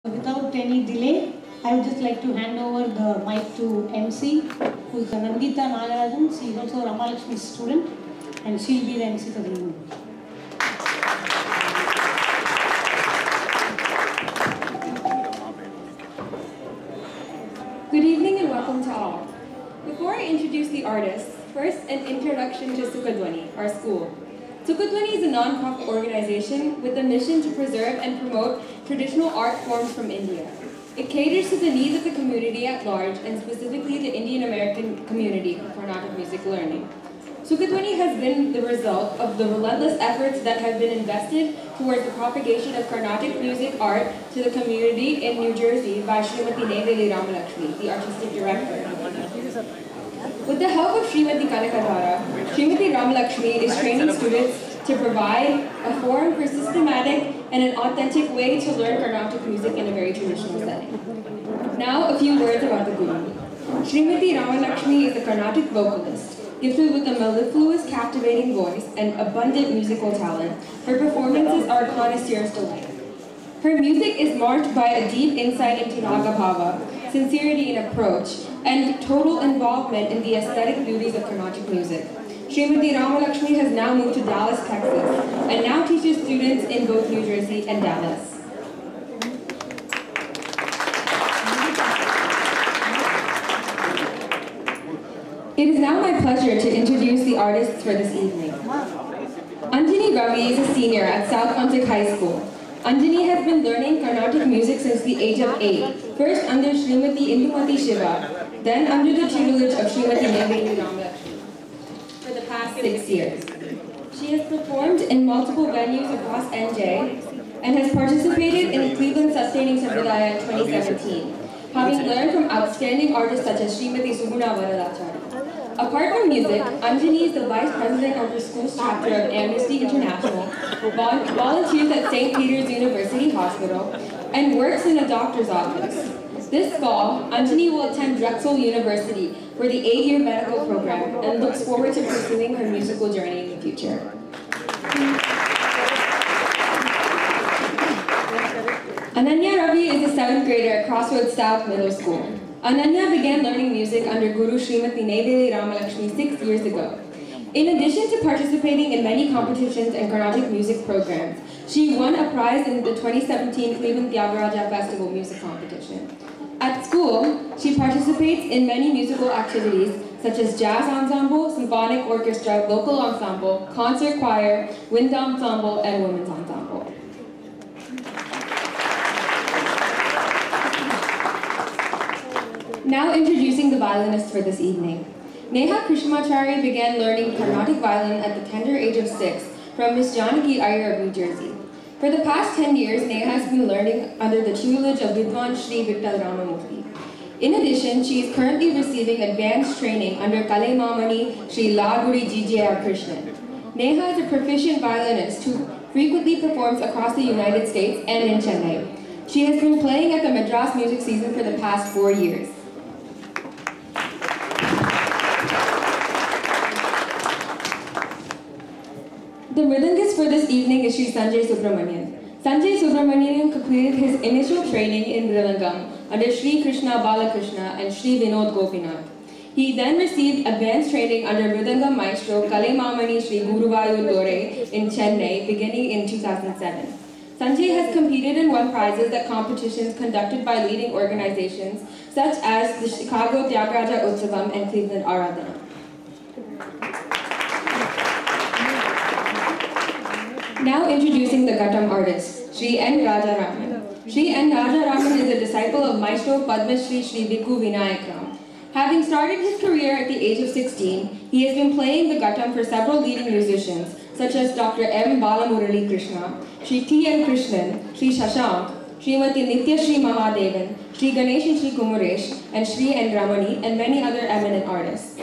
Without any delay, I would just like to hand over the mic to MC, who is Nandita Nagarajan. She is also Ramalakshmi's student, and she'll be the MC for the evening. Good evening and welcome to all. Before I introduce the artists, first an introduction to Sukadwani, our school. Sukadwani is a non-profit organization with a mission to preserve and promote traditional art forms from India. It caters to the needs of the community at large and specifically the Indian American community for Carnatic music learning. Sukadwani has been the result of the relentless efforts that have been invested towards the propagation of Carnatic music art to the community in New Jersey by Srimati Neha Ramalakshmi, the artistic director. With the help of Srimati Kanakadhara, Srimati Ramalakshmi is training students to provide a forum for systematic and an authentic way to learn Carnatic music in a very traditional setting. Now, a few words about the Guru. Srimati Ramalakshmi is a Carnatic vocalist, gifted with a mellifluous, captivating voice and abundant musical talent. Her performances are a connoisseur's delight. Her music is marked by a deep insight into Raga Bhava, sincerity in approach, and total involvement in the aesthetic beauties of Carnatic music. Srimati Ramalakshmi has now moved to Dallas, Texas, and now teaches students in both New Jersey and Dallas. It is now my pleasure to introduce the artists for this evening. Anjani Ravi is a senior at South Pontic High School. Anjani has been learning Carnatic music since the age of 8, first under Srimati Indumati Shiva, then under the tutelage of Srimati Neha Ramalakshmi for the past 6 years. She has performed in multiple venues across NJ and has participated in Cleveland Sustaining Sampradaya in 2017, having learned from outstanding artists such as Srimati Sugunavaralachari. Apart from music, Anjani is the vice president of her school's chapter of Amnesty International, volunteers at St. Peter's University Hospital, and works in a doctor's office. This fall, Anjani will attend Drexel University for the 8-year medical program and looks forward to pursuing her musical journey in the future. Ananya Ravi is a 7th grader at Crossroads South Middle School. Ananya began learning music under Guru Srimati Neha Ramalakshmi 6 years ago. In addition to participating in many competitions and Carnatic music programs, she won a prize in the 2017 Cleveland Tyagaraja Festival music competition. At school, she participates in many musical activities such as jazz ensemble, symphonic orchestra, local ensemble, concert choir, wind ensemble, and women's ensemble. Now introducing the violinists for this evening. Neha Krishnamachary began learning Carnatic violin at the tender age of 6 from Miss Janaki Iyer of New Jersey. For the past 10 years, Neha has been learning under the tutelage of Vidwan Shri Vittal Ramamurthy. In addition, she is currently receiving advanced training under Kale Mamani Shri Laguri G.J.R. Krishnan. Neha is a proficient violinist who frequently performs across the United States and in Chennai. She has been playing at the Madras music season for the past 4 years. The mridangist for this evening is Sri Sanjay Subramanian. Sanjay Subramanian completed his initial training in Mridangam under Sri Krishna Balakrishna and Sri Vinod Gopinath. He then received advanced training under Mridangam maestro Kale Mamani Sri Guruvayorrappan in Chennai beginning in 2007. Sanjay has competed and won prizes at competitions conducted by leading organizations such as the Chicago Tyagaraja Utsavam and Cleveland Aradhana. Now introducing the Ghatam artist, Sri N. Rajaraman. Sri N. Rajaraman is a disciple of Maestro Padma Shri Vikku Vinayakram. Having started his career at the age of 16, he has been playing the Ghatam for several leading musicians, such as Dr. M. Balamurali Krishna, Sri T. N. Krishnan, Sri Shashank, Srimati Nitya Shri Mahadevan, Sri Ganesh and Sri Kumaresh, and Sri N. Ramani, and many other eminent artists.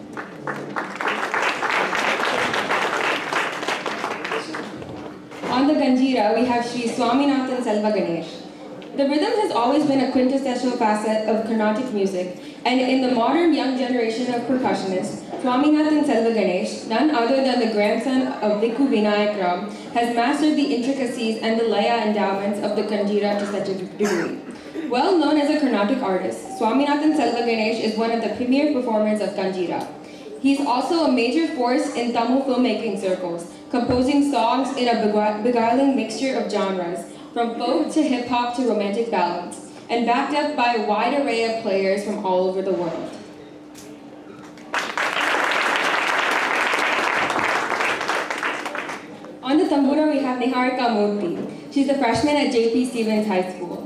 On the Khanjira, we have Sri Swaminathan Selvaganesh. The rhythm has always been a quintessential facet of Carnatic music, and in the modern young generation of percussionists, Swaminathan Selvaganesh, none other than the grandson of Violin, has mastered the intricacies and the laya endowments of the Khanjira to such a degree. Well known as a Carnatic artist, Swaminathan Selvaganesh is one of the premier performers of Khanjira. He is also a major force in Tamil filmmaking circles, composing songs in a beguiling mixture of genres, from folk to hip-hop to romantic ballads, and backed up by a wide array of players from all over the world. On the tambura, we have Neha. She's a freshman at J.P. Stevens High School.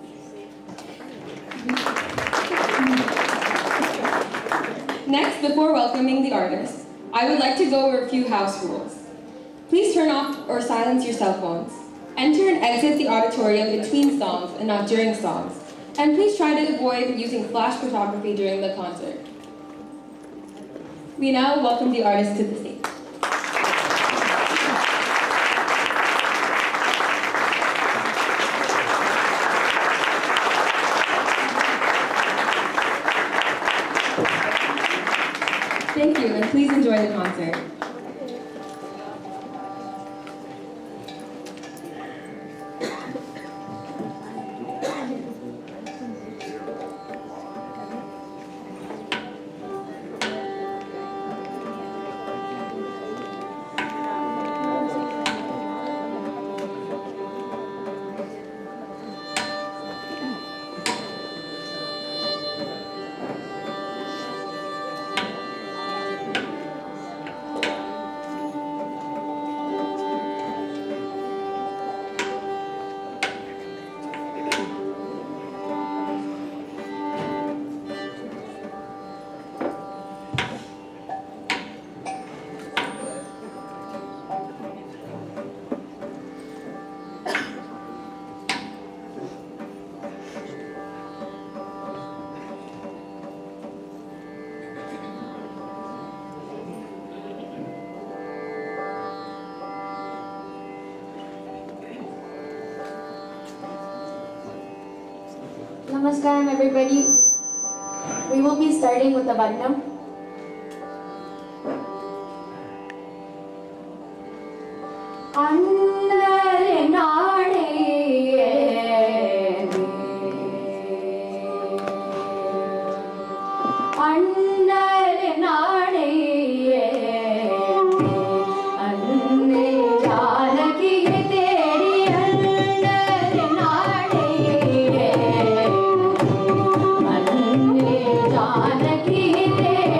Next, before welcoming the artist, I would like to go over a few house rules. Please turn off or silence your cell phones. Enter and exit the auditorium between songs and not during songs. And please try to avoid using flash photography during the concert. We now welcome the artist to the stage. Thank you, and please enjoy the concert. Namaskaram everybody. We will be starting with the Ghatam. Janaki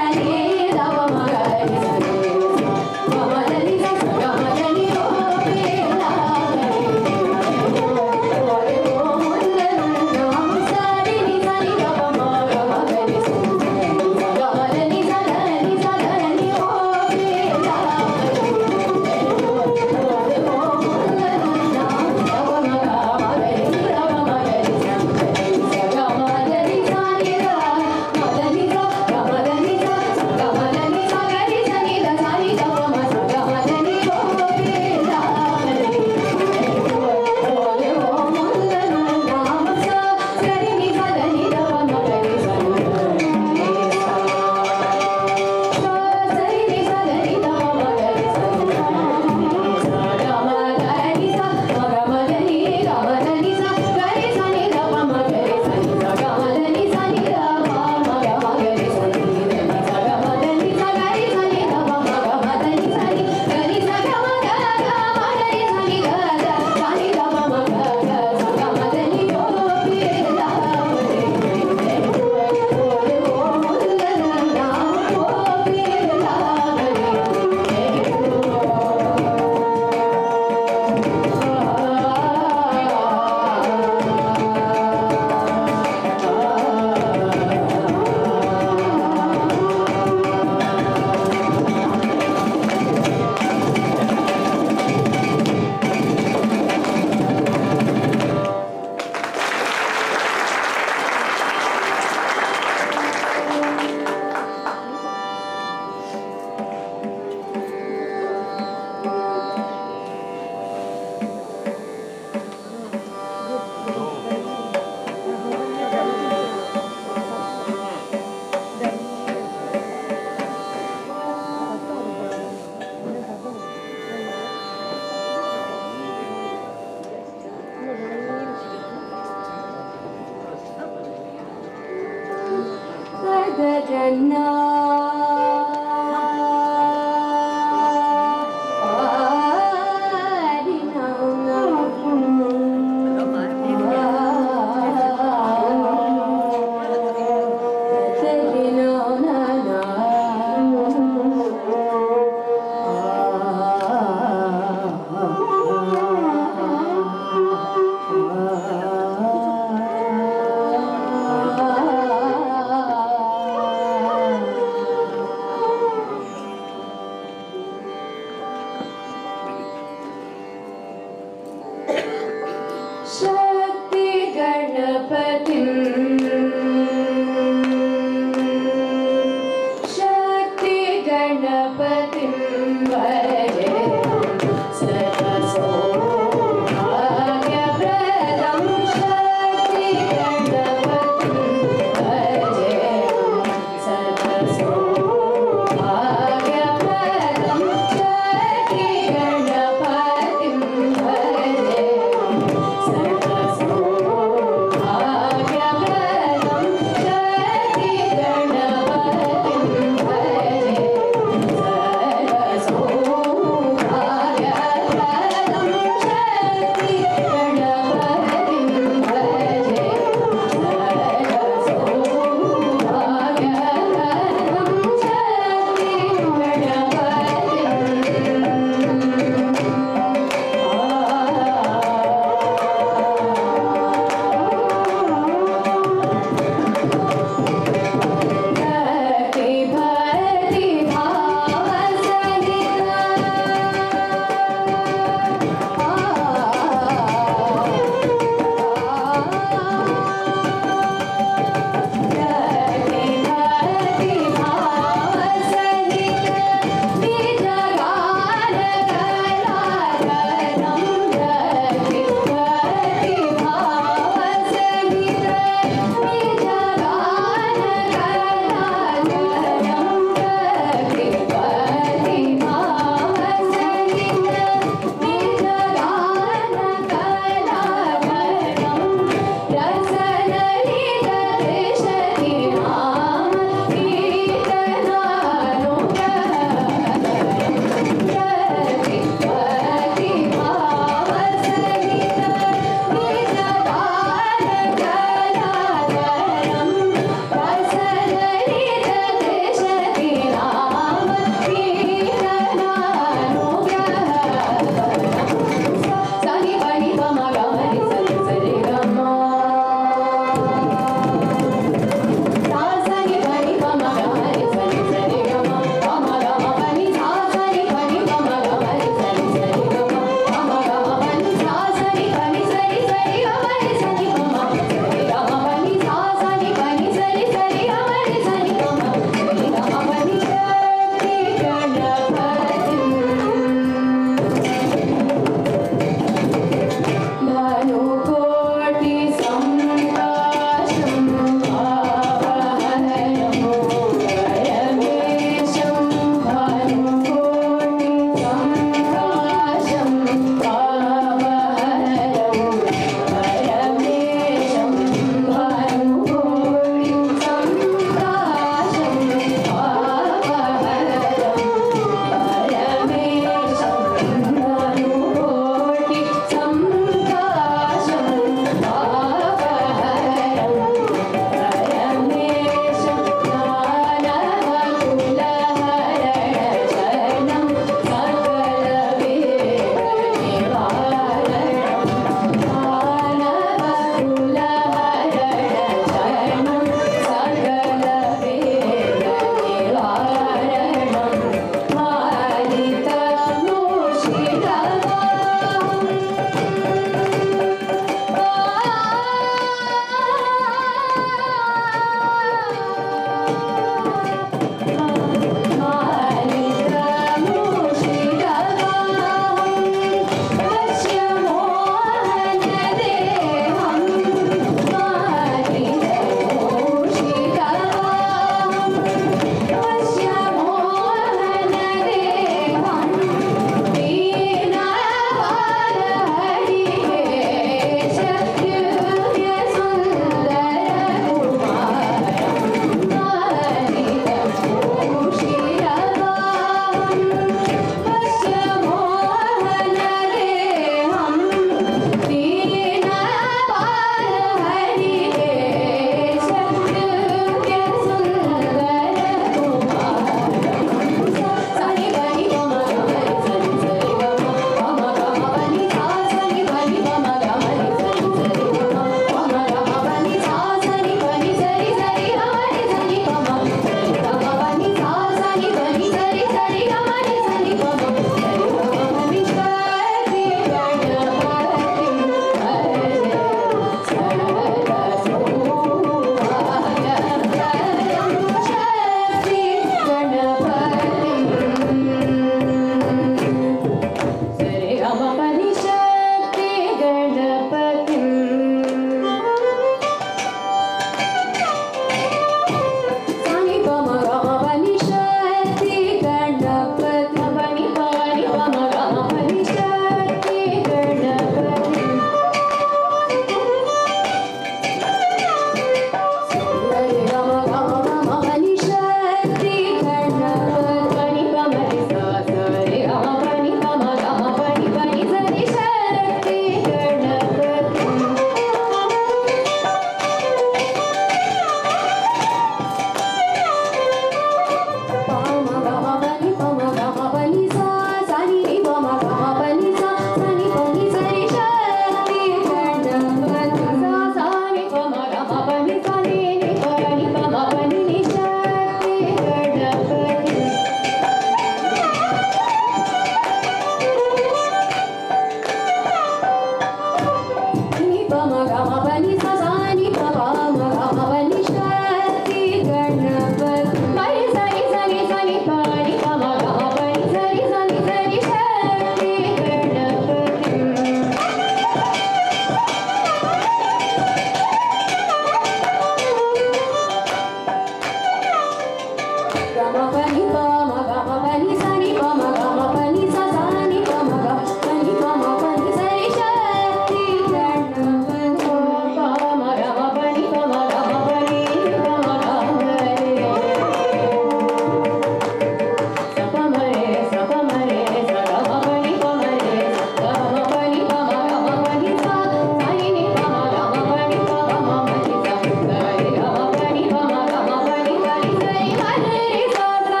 Sa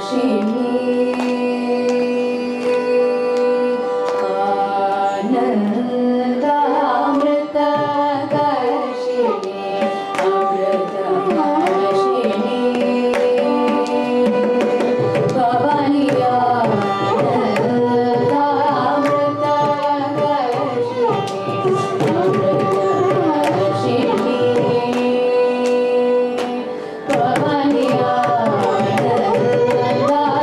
Pavaniya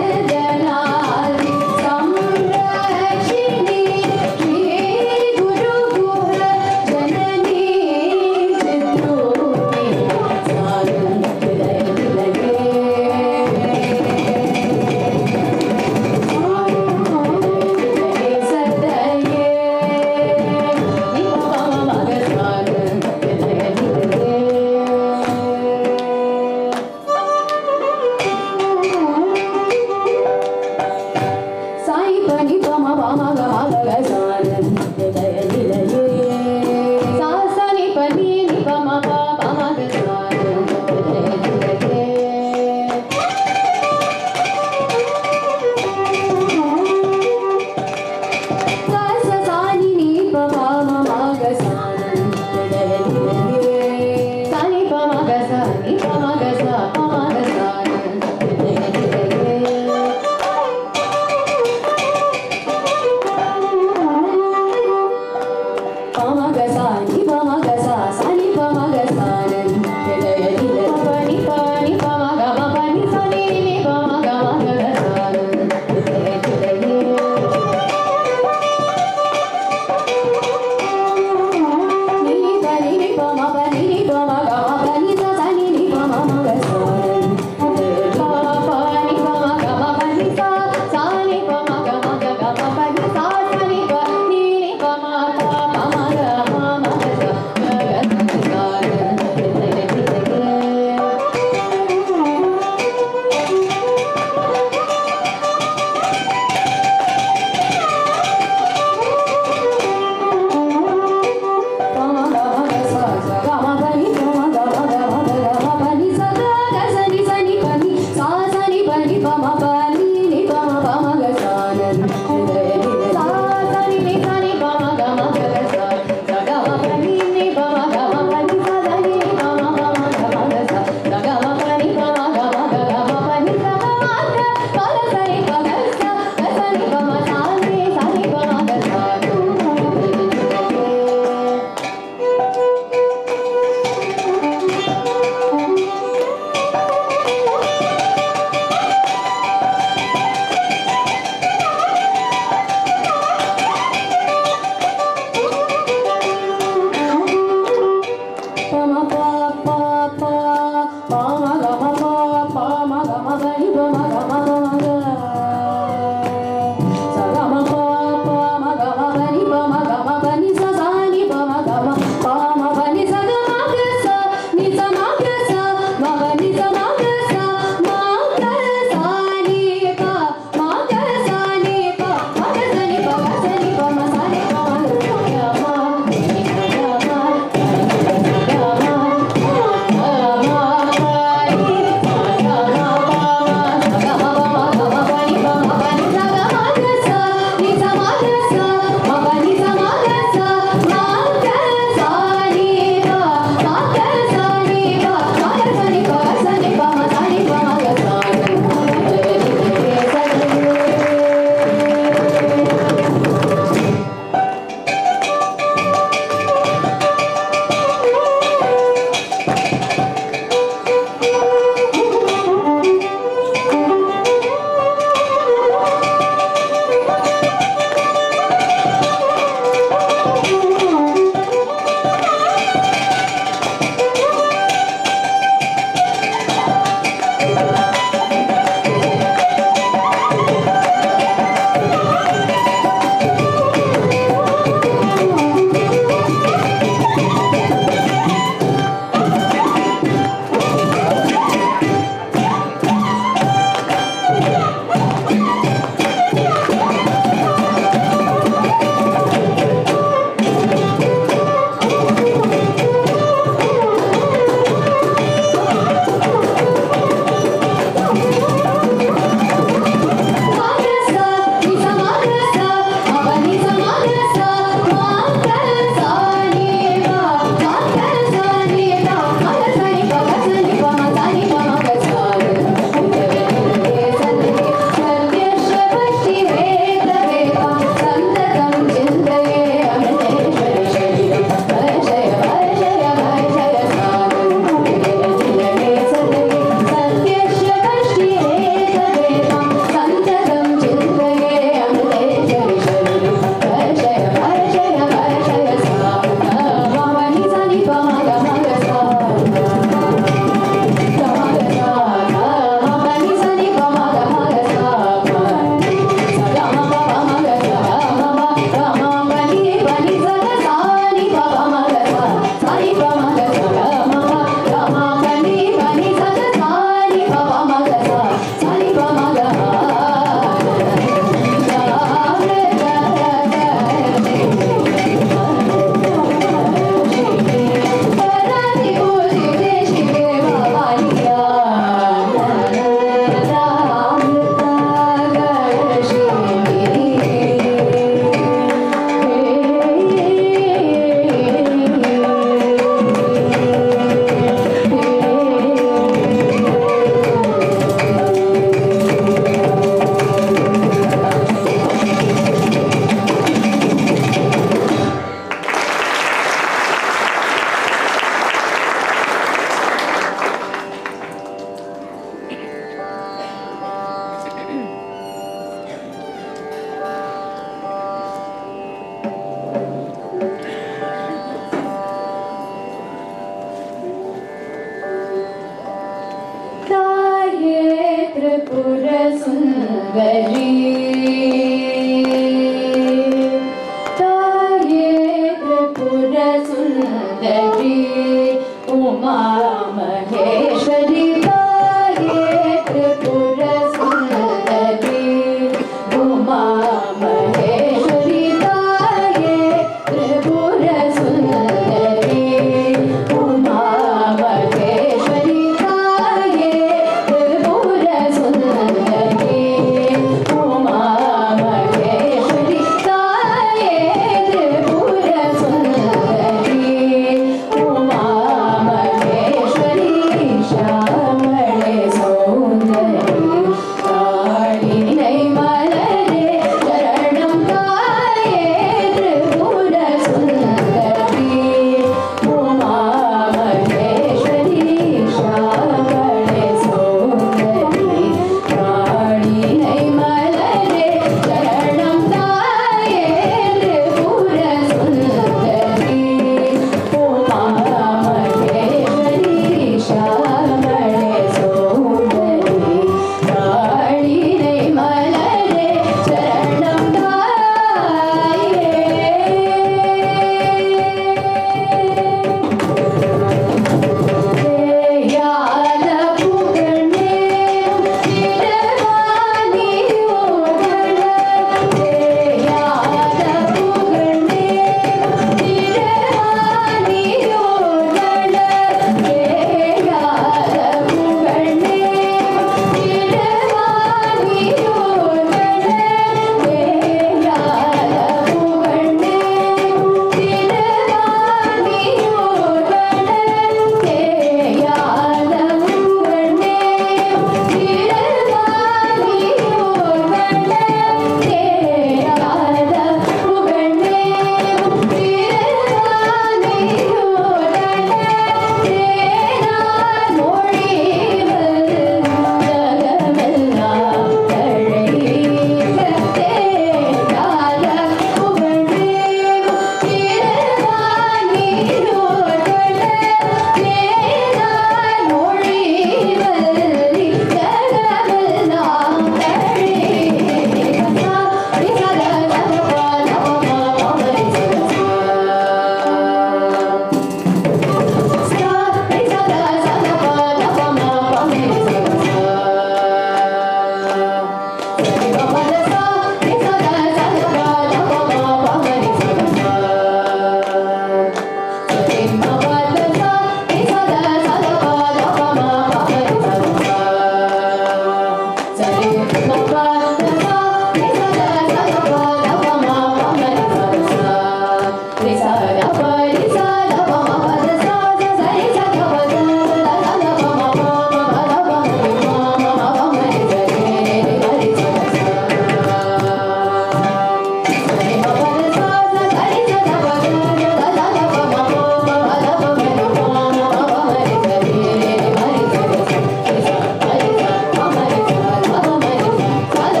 Thank you.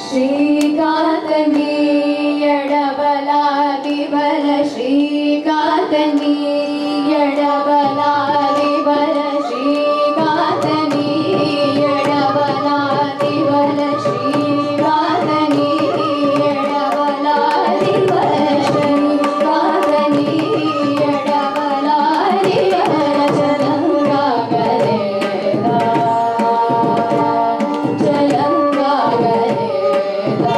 श्रीकान्तनी यडबलादिबल श्रीकान्तनी यडबलादिबल श्रीकान्तनी यडबलादिबल श्रीकान्तनी यडबलादिबल श्रीकान्तनी यडबलादिबल चलंगा गलेदा चलंगा गलेदा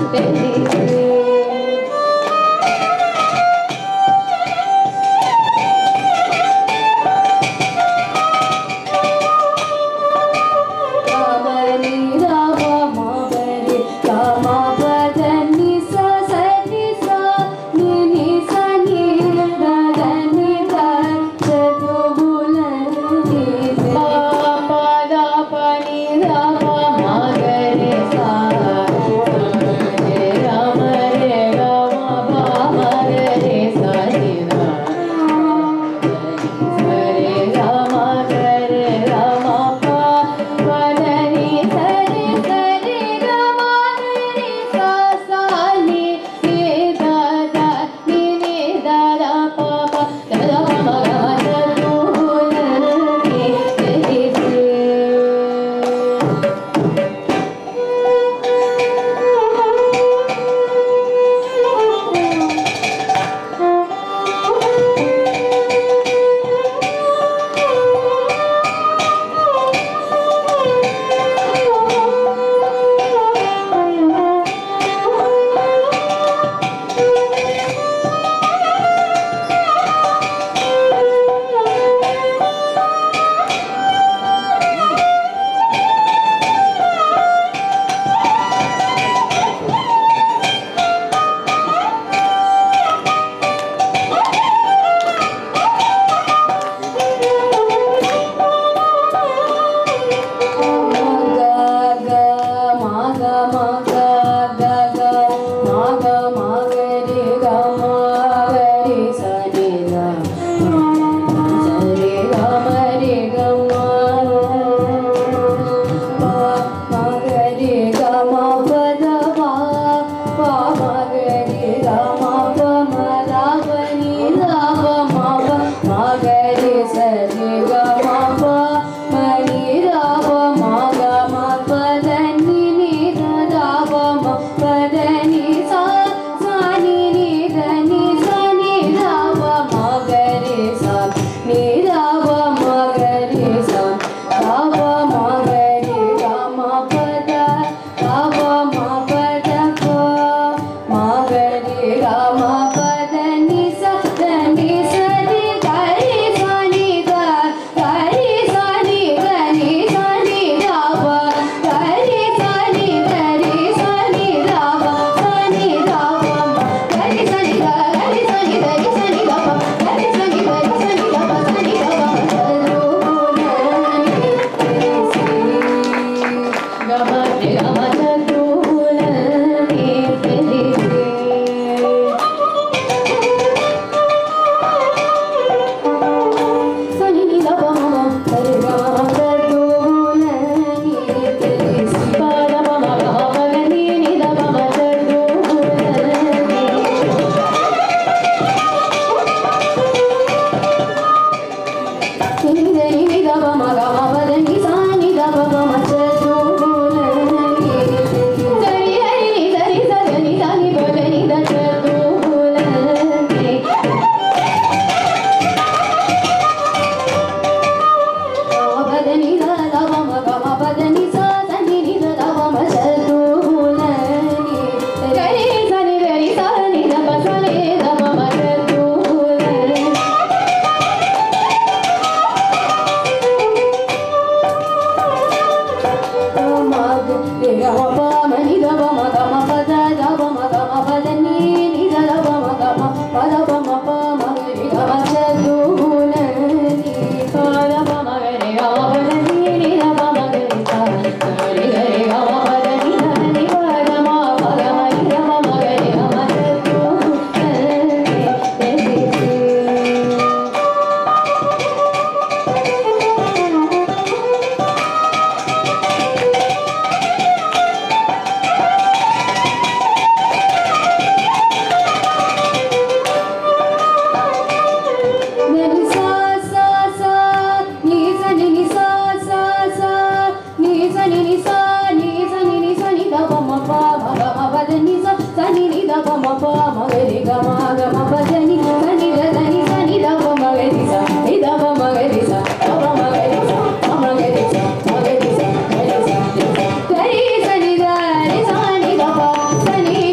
Sani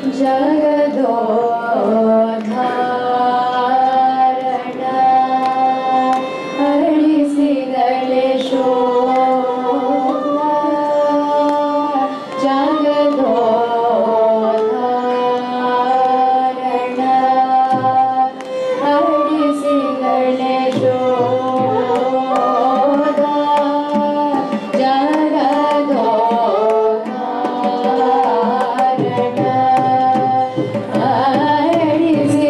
Jagadodaran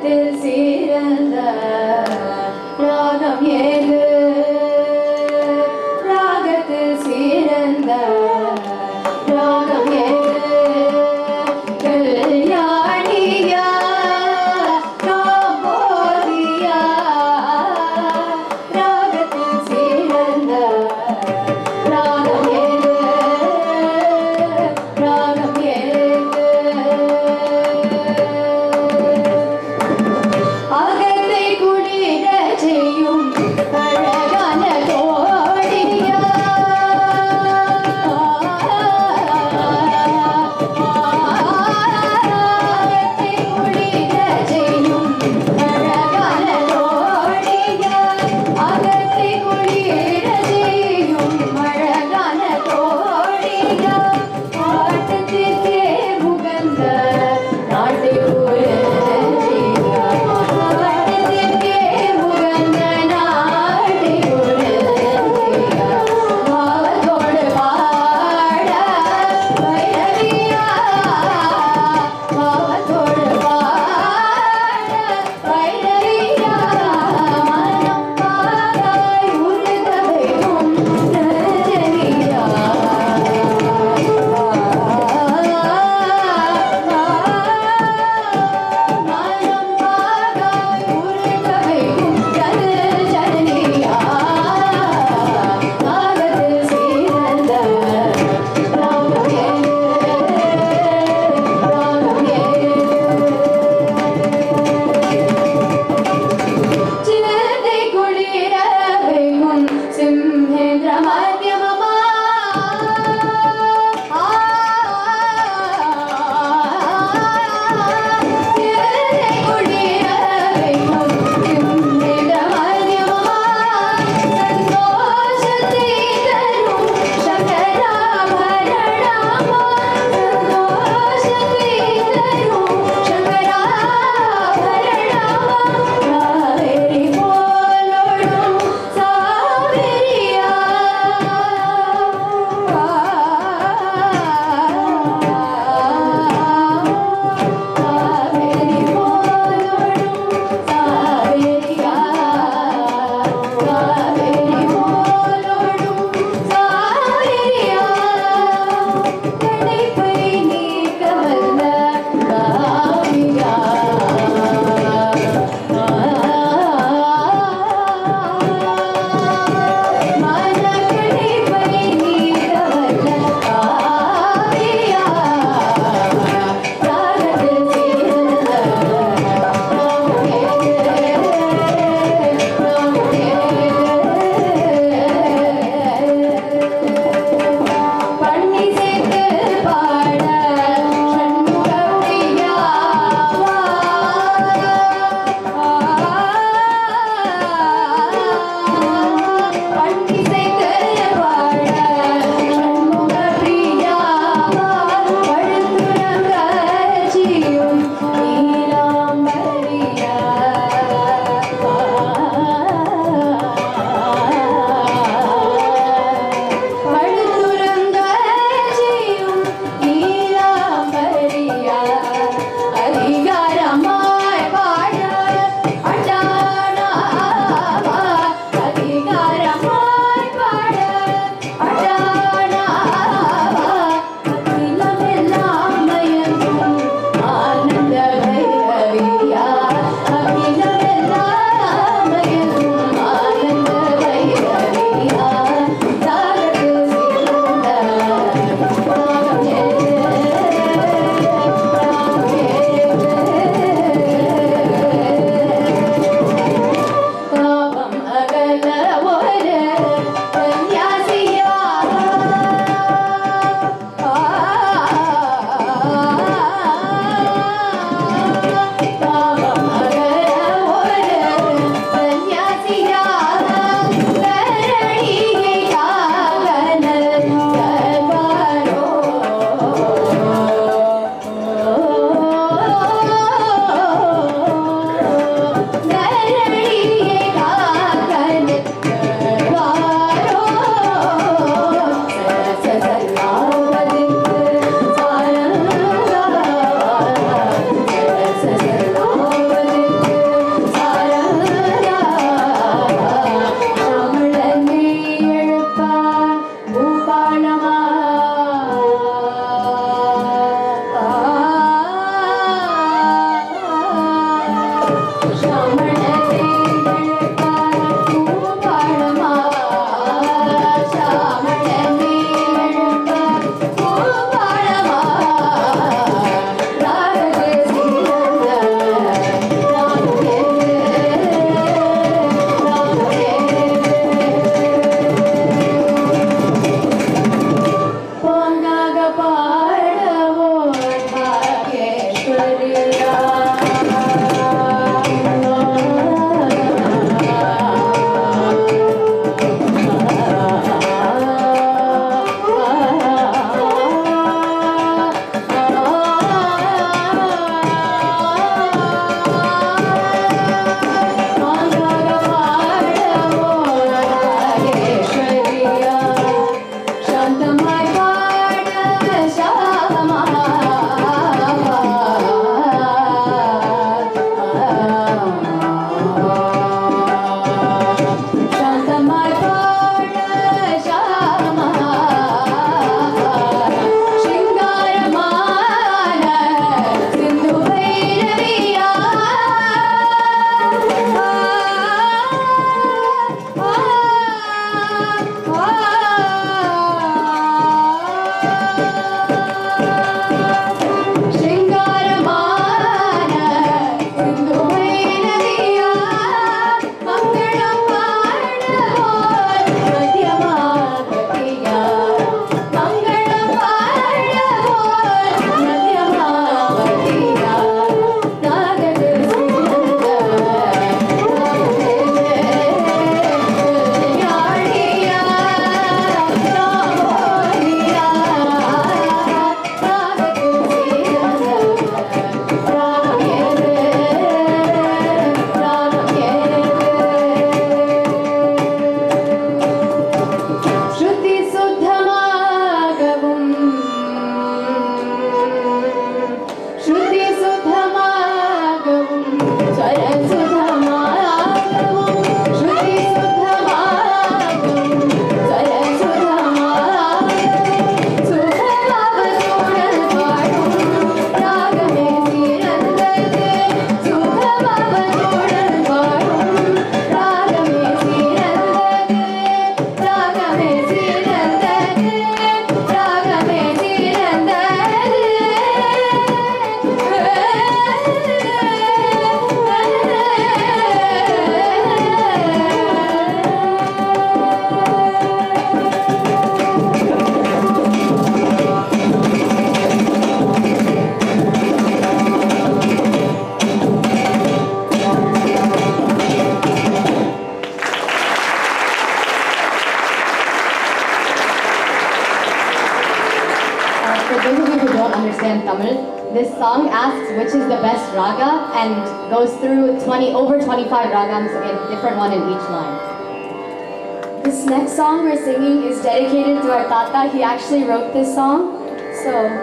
ராகத்தில் சிறந்த ராகம் ஏது ராகத்தில் சிறந்த ராகம் ஏது கல்யாணியா காம்போதியா ராகத்தில் சிறந்த ராகம் ஏது ராகம் ஏது understand Tamil. This song asks which is the best raga and goes through over 25 ragams, again, different one in each line. This next song we're singing is dedicated to our Tata. He actually wrote this song. So.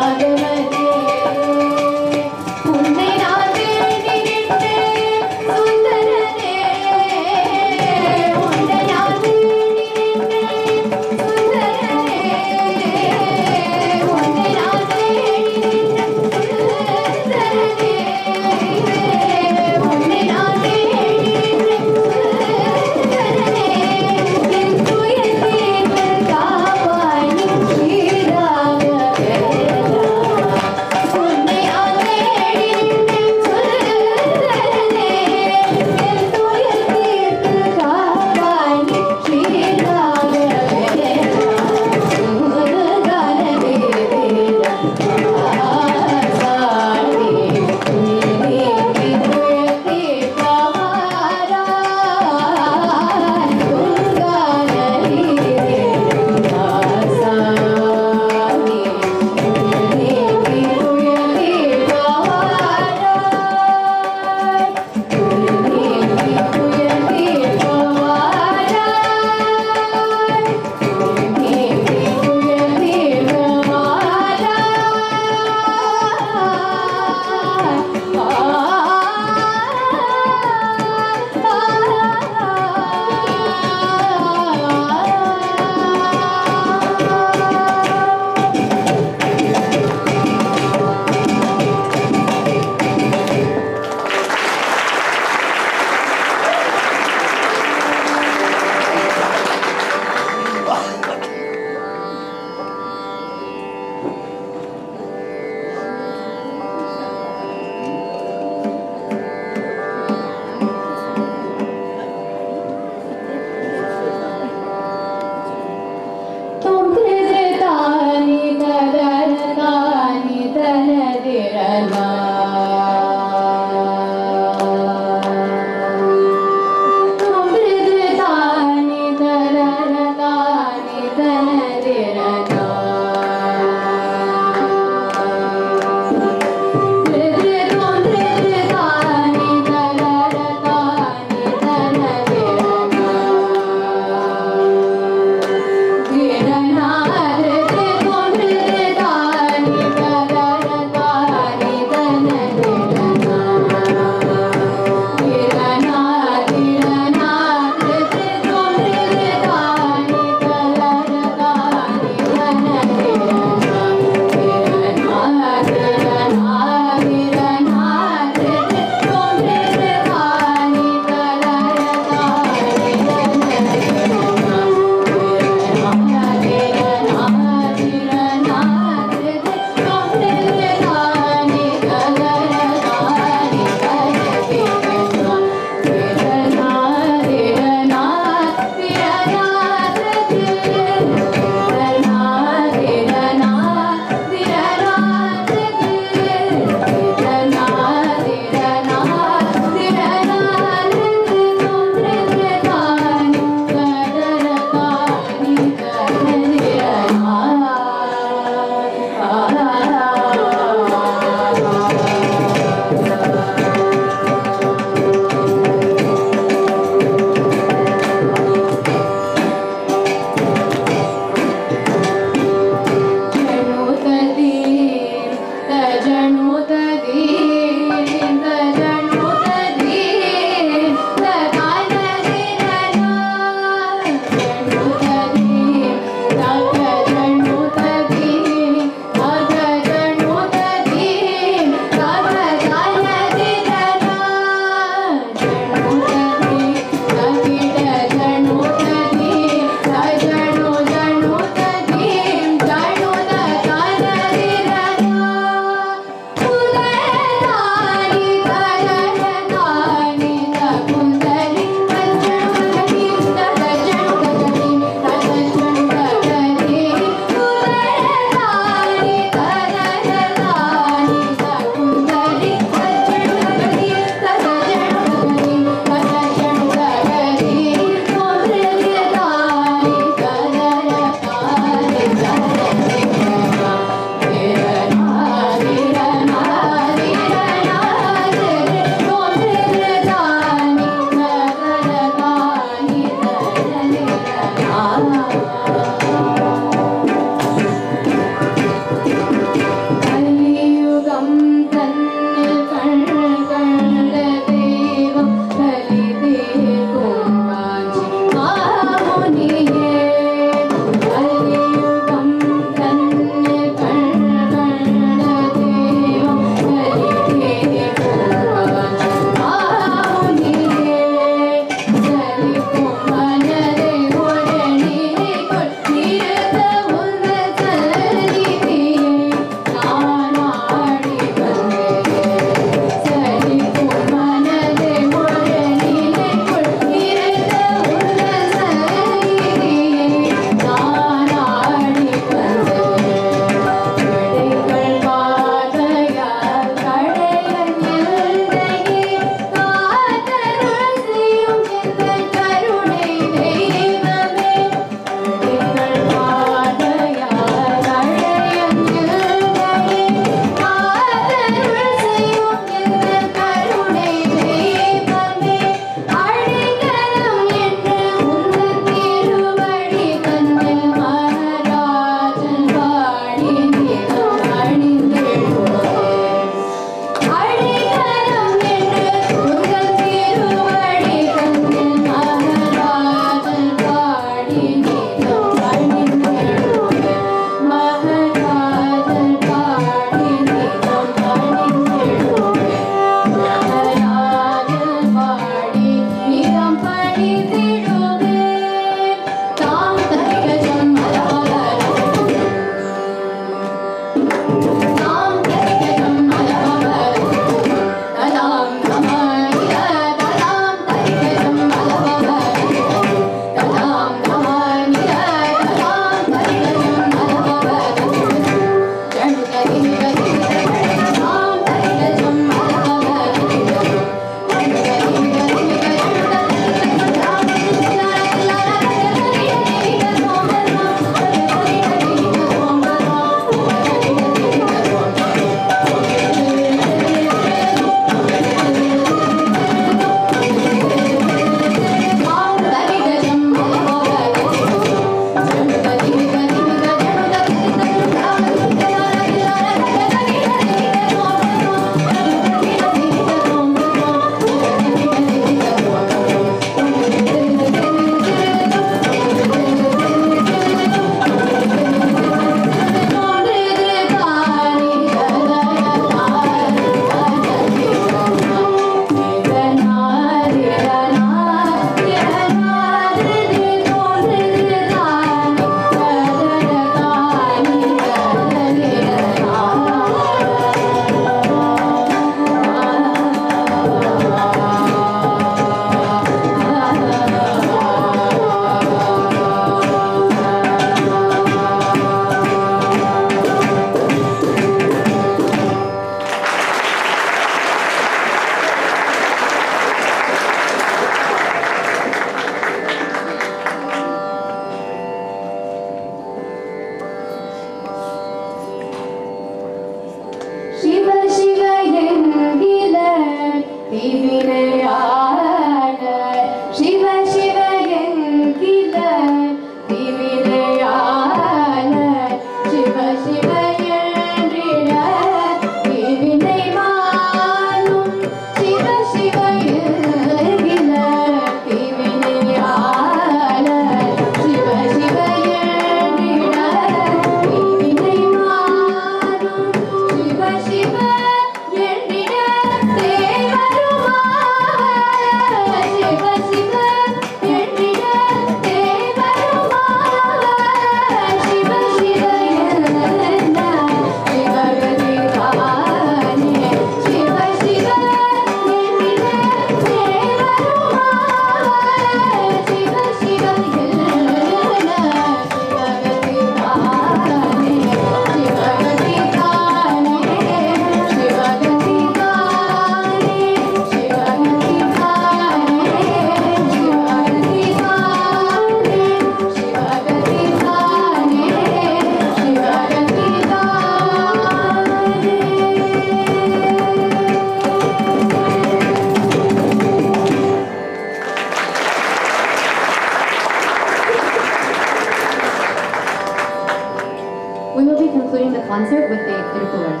will be concluding the concert with the Tirukural.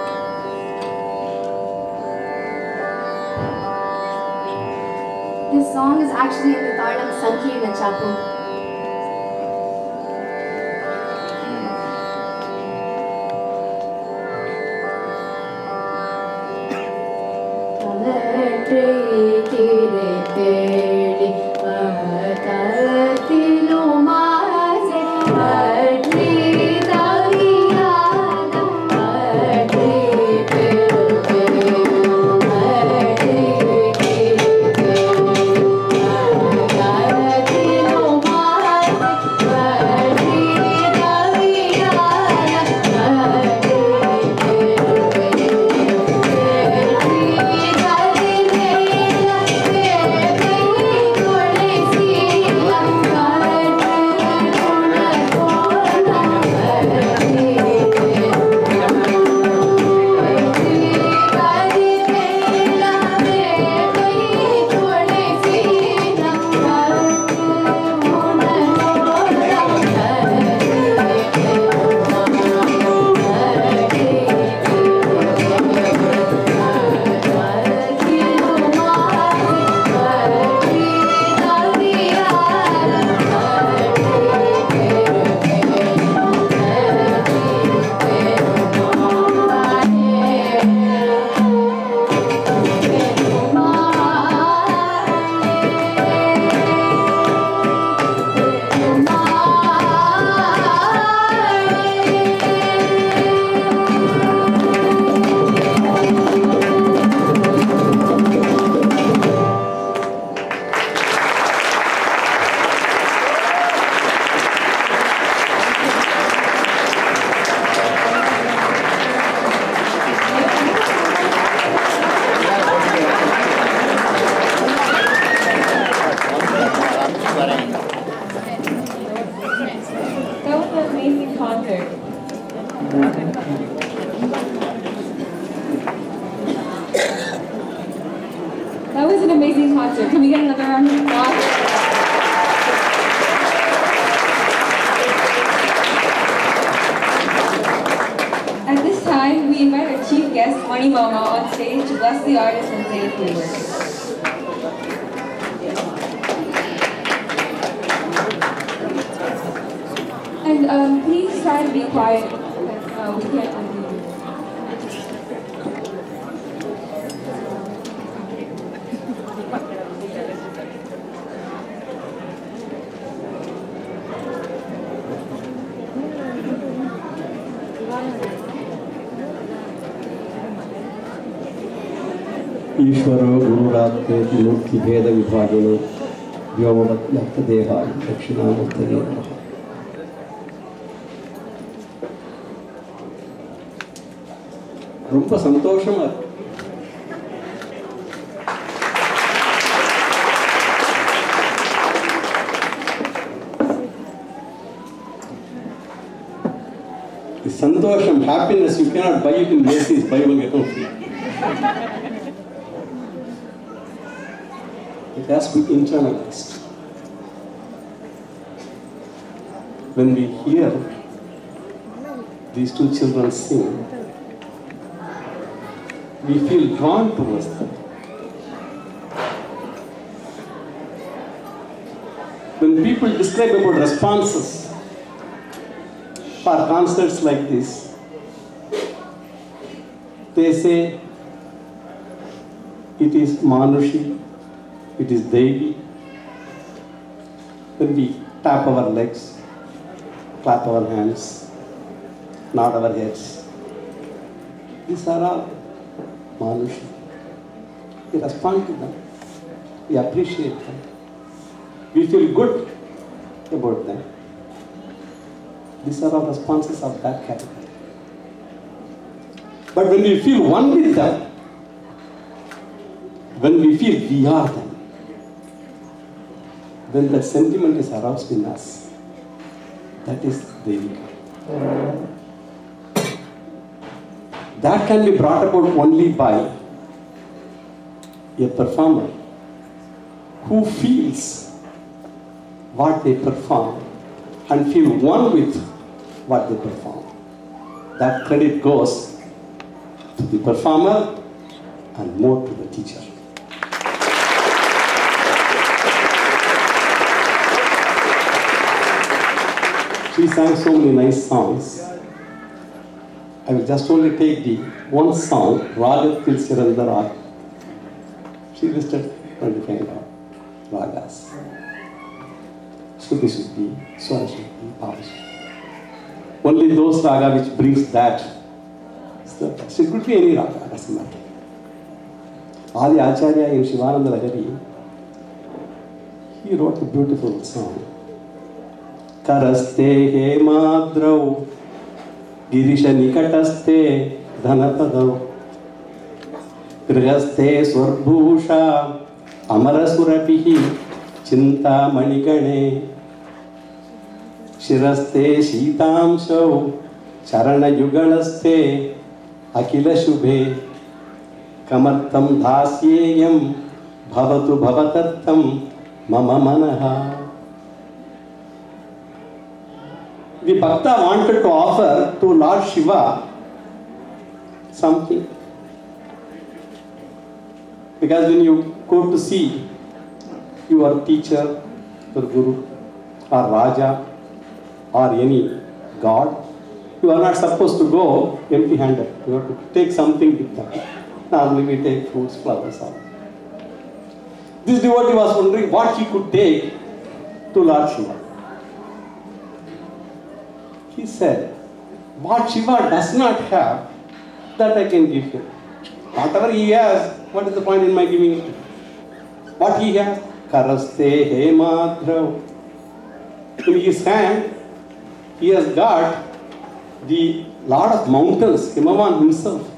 This song is actually in the Talam Sanki in the chapel. That was an amazing concert. Can we get another round of applause? At this time, we invite our chief guest, Mani Mama, on stage to bless the artist and say a few words. And please try to be quiet. We can't undo you. ईश्वरो गुरुरात्मेति मूर्ति भेद विभागिनो व्योमवत् देहाय दक्षिणामूर्तये नमः। ரொம்ப சந்தோஷமா இருக்கு. The santosham, happiness, you cannot buy it in Macy's, buy one get one free. It has to be internalized. When we hear these two children sing, we feel drawn towards them. When people describe about responses for concerts like this, they say it is Manushi, it is Devi. When we tap our legs, clap our hands, nod our heads, these are all Manushi. We respond to them. We appreciate them. We feel good about them. These are all responses of that category. But when we feel one with them, when we feel we are them, when that sentiment is aroused in us, that is Devika. That can be brought about only by a performer who feels what they perform and feel one with what they perform. that credit goes to the performer and more to the teacher. She sang so many nice songs. I will just only take the one song, Raga Tilsiranda Raga. She listed 25 ragas. Shruti Shuddhi, Swara Shuddhi, Bhava Shuddhi. Only those raga which brings that is the best. It could be any raga, doesn't matter. Adi Acharya in Shivananda Lahari, he wrote a beautiful song. Karaste he madrau, Girisha nikataste dhanapadav, Grihaste swarbhusha, Amarasurapihi, Chinta manigane, Shiraste Shitamshav, Charana Yugalaste, Akila Shubhe, Kamartam Dhasyeyam, Bhavatu Bhavatattam, Mama Manaha. The Bhakta wanted to offer to Lord Shiva something. Because when you go to see your teacher, your Guru, or Raja, or any God, you are not supposed to go empty-handed. You have to take something with them. Normally we take fruits, flowers, all. This devotee was wondering what he could take to Lord Shiva. He said, what Shiva does not have, that I can give him. Whatever he has, what is the point in my giving it? What he has? Karaste he madrav. In his hand, he has got the Lord of Mountains, Himavan himself.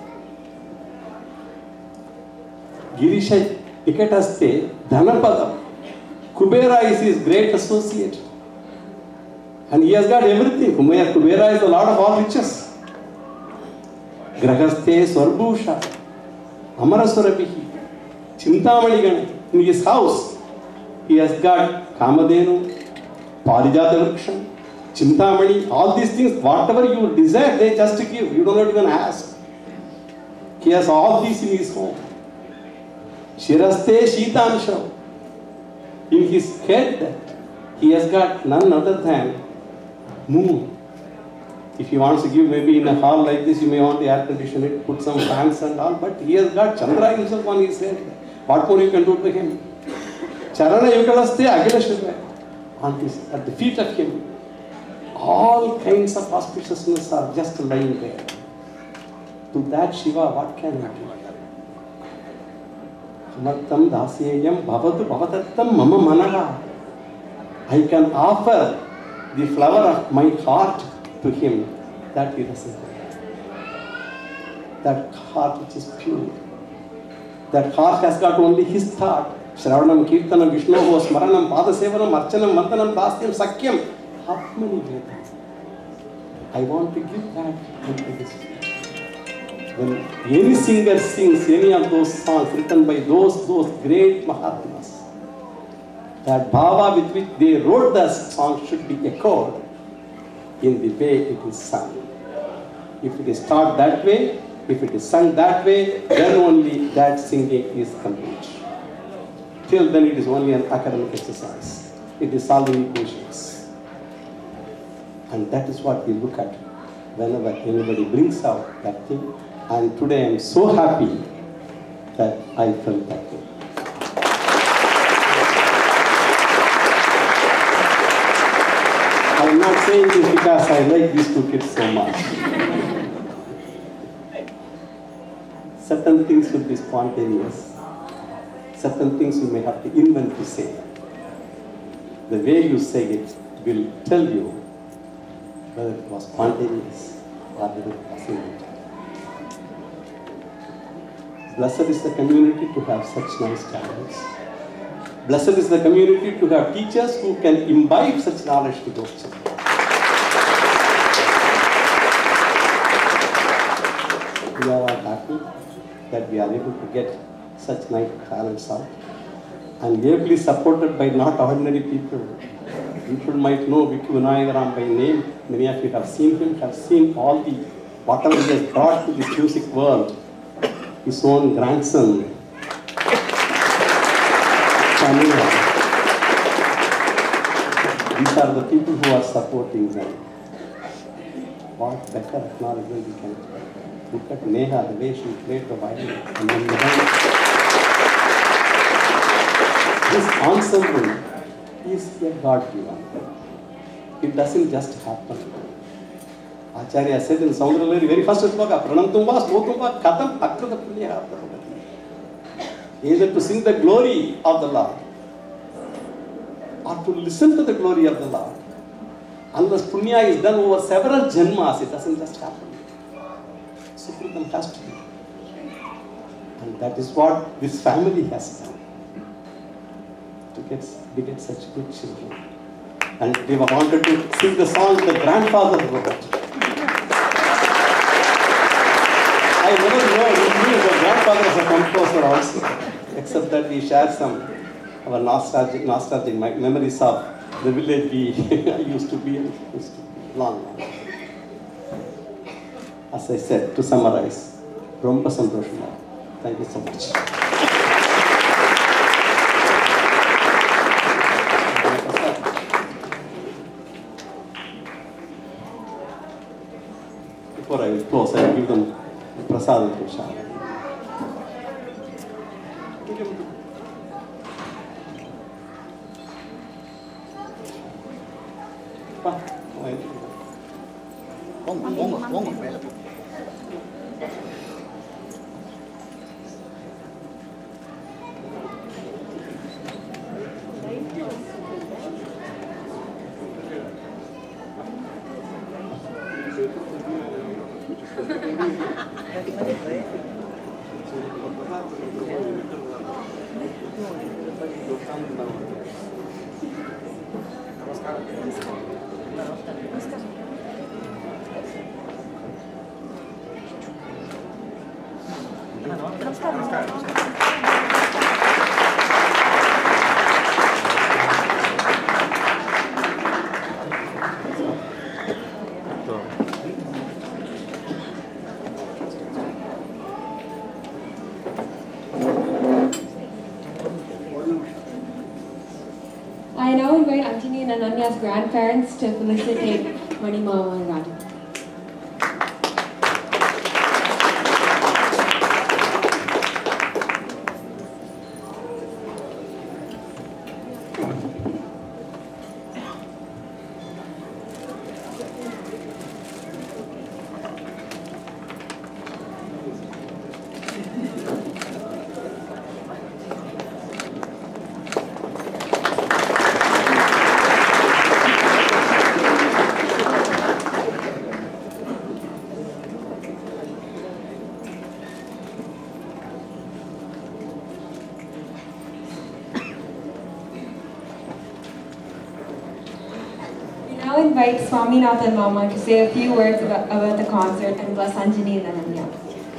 Girisha Ikataste Dhanapada. Kubera is his great associate. And he has got everything. Kubera is the Lord of all riches. Grahaste Swarbhusha. Amarasurapihi. Chintamani. In his house, he has got Kamadenu, Parijata Vriksha, Chintamani, all these things, whatever you desire, they just give. You do not even ask. He has all these in his home. Shiraste Shitamsha. In his head, he has got none other than moon. If he wants to give, maybe in a hall like this, you may want the air conditioner, put some fans and all, but he has got Chandra himself on his head. What more you can do to him? Charana Yukalaste Agila Shubha. At the feet of him, all kinds of auspiciousness are just lying there. To that Shiva, what can we do? Samartam Dasyeyam Bhavatu Bhavatattam Mama Manaha. I can offer the flower of my heart to him, that he doesn't have. That heart which is pure. That heart has got only his thought. Shravanam, Kirtanam, Vishnu, Smaranam, Padasevanam, Archanam, Mantanam, Dasyam, Sakyam. Atmani Vedam. I want to give that to this. When any singer sings any of those songs written by those great Mahatmas, that bhava with which they wrote the song should be echoed in the way it is sung. If it is taught that way, if it is sung that way, then only that singing is complete. Till then it is only an academic exercise. It is solving equations. And that is what we look at whenever anybody brings out that thing. And today I am so happy that I felt that way. I am not saying this because I like these two kids so much. Certain things will be spontaneous. Certain things you may have to invent to say. The way you say it will tell you whether it was spontaneous or whether it was invented. Blessed is the community to have such nice talents. Blessed is the community to have teachers who can imbibe such knowledge to those children. We are all happy that we are able to get such nice talents out, and ably supported by not ordinary people. People might know Vicky Vinayagaram by name. Many of you have seen him, have seen all the whatever he has brought to this music world, his own grandson, Khanjira. These are the people who are supporting them. What better acknowledgement we can look at Neha, the way she played the violin, and then this ensemble is a God-given. It doesn't just happen. Acharya said in Soundaralari, very first sloka, Pranamtumva, Slotumva, Ghatam, Akrata Punya. Either to sing the glory of the Lord or to listen to the glory of the Lord. Unless Punya is done over several janmas, it doesn't just happen. Sukritam has to be. And that is what this family has done. To get such good children. And they wanted to sing the song the grandfather wrote. I never know if the grandfather was a composer also, except that we share some of our nostalgic memories of the village we used to be long. As I said, to summarize, Rompa Santoshma. Thank you so much. Before I will close, I will give them Prasad and Prashad. I now invite Anjani and Ananya's grandparents to felicitate Mani Mama and Raju. I now invite Swaminathan Mama to say a few words about the concert and bless Anjani and Ananya.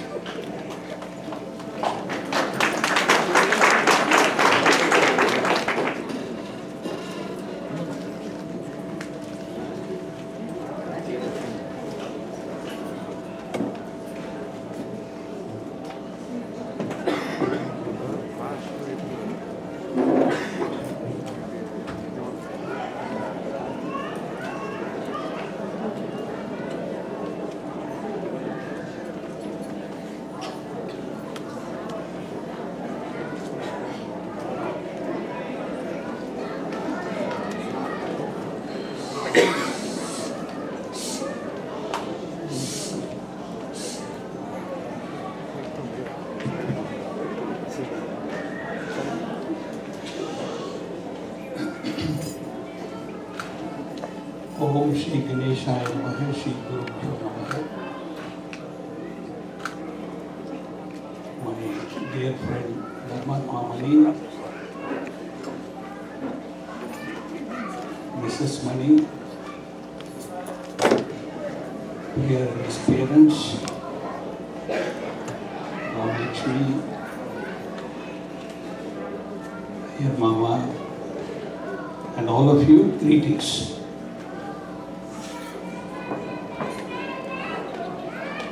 Om Shri Ganeshaya Namaha, Shri Guruvayorrappan. My dear friend Mani, Mrs. Mani, here his parents, Lakshmi, here Mama, and all of you, greetings.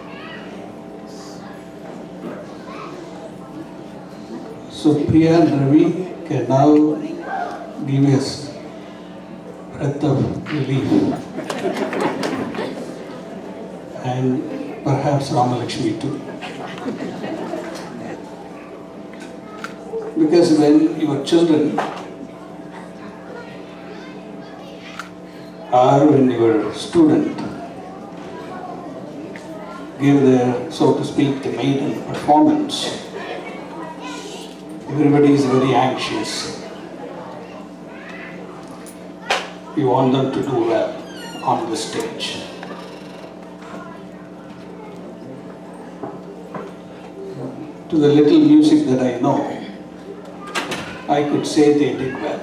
So Priya and Ravi can now give us breath of relief. And perhaps Ramalakshmi too. Because when your children or when your student give their, so to speak, the maiden performance, everybody is very anxious. You want them to do well on the stage. To the little music that I know, I could say they did well.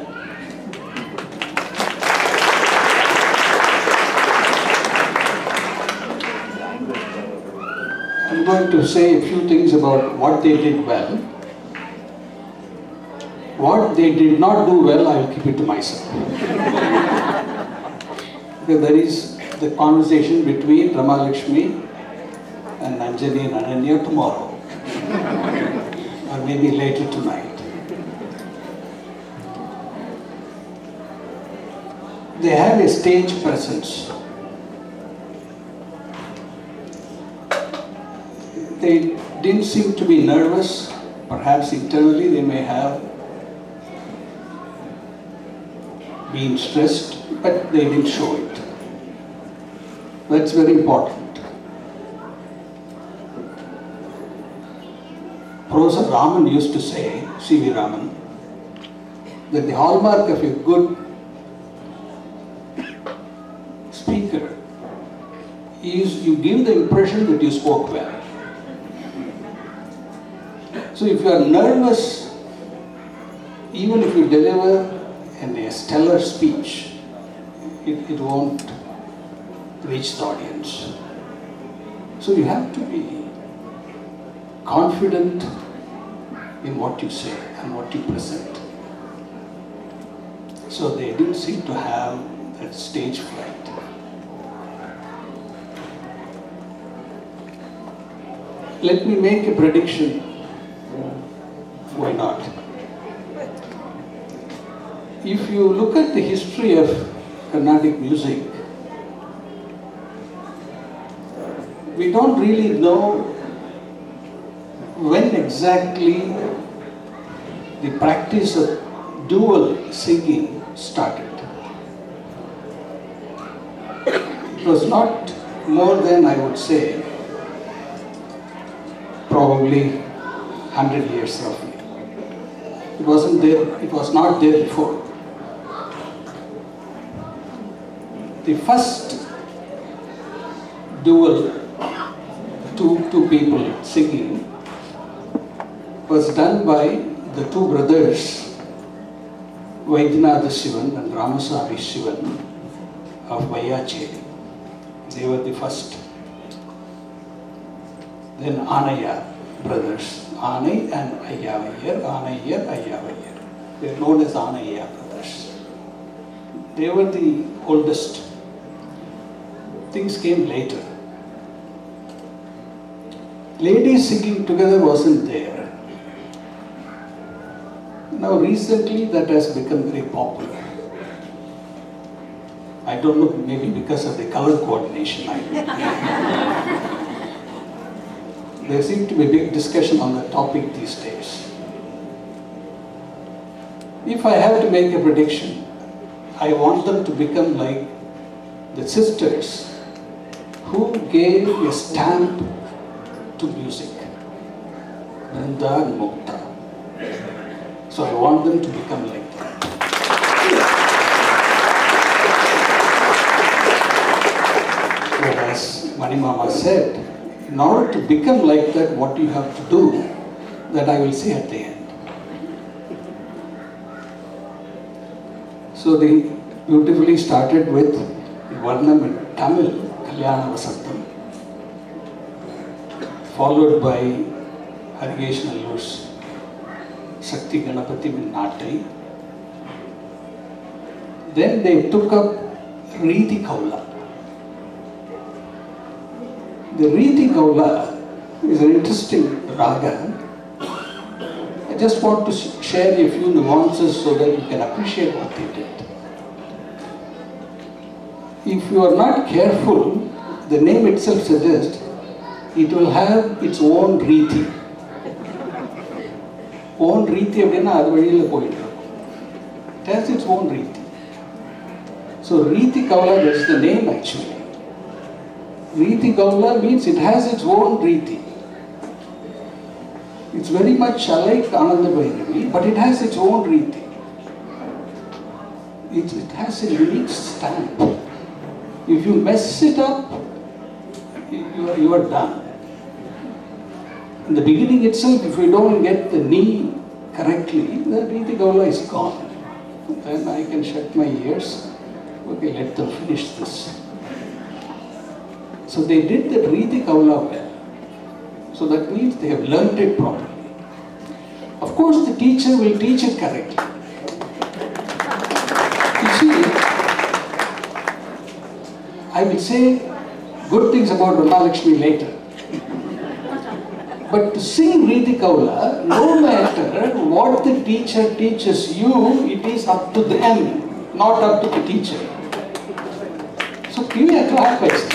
I'm going to say a few things about what they did well. What they did not do well, I will keep it to myself. Because there is the conversation between Ramalakshmi and Anjani and Ananya tomorrow. Or maybe later tonight. They have a stage presence. They didn't seem to be nervous. Perhaps internally they may have been stressed, but they didn't show it. That's very important. Professor Raman used to say, C.V. Raman, that the hallmark of a good speaker is you give the impression that you spoke well. So if you are nervous, even if you deliver a stellar speech, it won't reach the audience. So you have to be confident in what you say and what you present. So they didn't seem to have that stage fright. Let me make a prediction. Why not? If you look at the history of Carnatic music, we don't really know when exactly the practice of dual singing started. It was not more than, I would say, probably 100 years roughly. It wasn't there, it was not there before. The first dual, two people singing, was done by the two brothers, Vaidyanatha Shivan and Ramaswamy Shivan of Vayacheri. They were the first. Then Ananya brothers, Anay and Ayyavayar, Anayar, Ayyavayar. They are known as Ananya brothers. They were the oldest. Things came later. Ladies singing together wasn't there. Now recently that has become very popular. I don't know, maybe because of the color coordination. There seems to be a big discussion on the topic these days. If I have to make a prediction, I want them to become like the sisters who gave a stamp to music, Vrinda and Mukta. So I want them to become like that. But as Mani Mama said, in order to become like that, what you have to do, that I will say at the end. So they beautifully started with Varnam in Tamil, Kalyana Vasantam, followed by Harigesh Nallur's Shakti Ganapati in Natai. Then they took up Riti Kaula. The Riti Kaula is an interesting raga. I just want to share a few nuances so that you can appreciate what they did. If you are not careful, the name itself suggests it will have its own riti. Own riti அப்படினா அது வழியில போயிடும். It has its own riti. So Riti Kavala, that's the name actually. Riti Kavala means it has its own riti. It's very much like Ananda Bhairavi, but it has its own riti. It has a unique stamp. If you mess it up, you are done. In the beginning itself, if you don't get the knee correctly, the Riti Kavala is gone. Then I can shut my ears. Okay, let them finish this. So they did the Riti Kavala well. So that means they have learnt it properly. Of course, the teacher will teach it correctly. You see, I will say good things about Ramalakshmi later. But to sing Riti Kavala, no matter what the teacher teaches you, it is up to them, not up to the teacher. So give me a clap, please.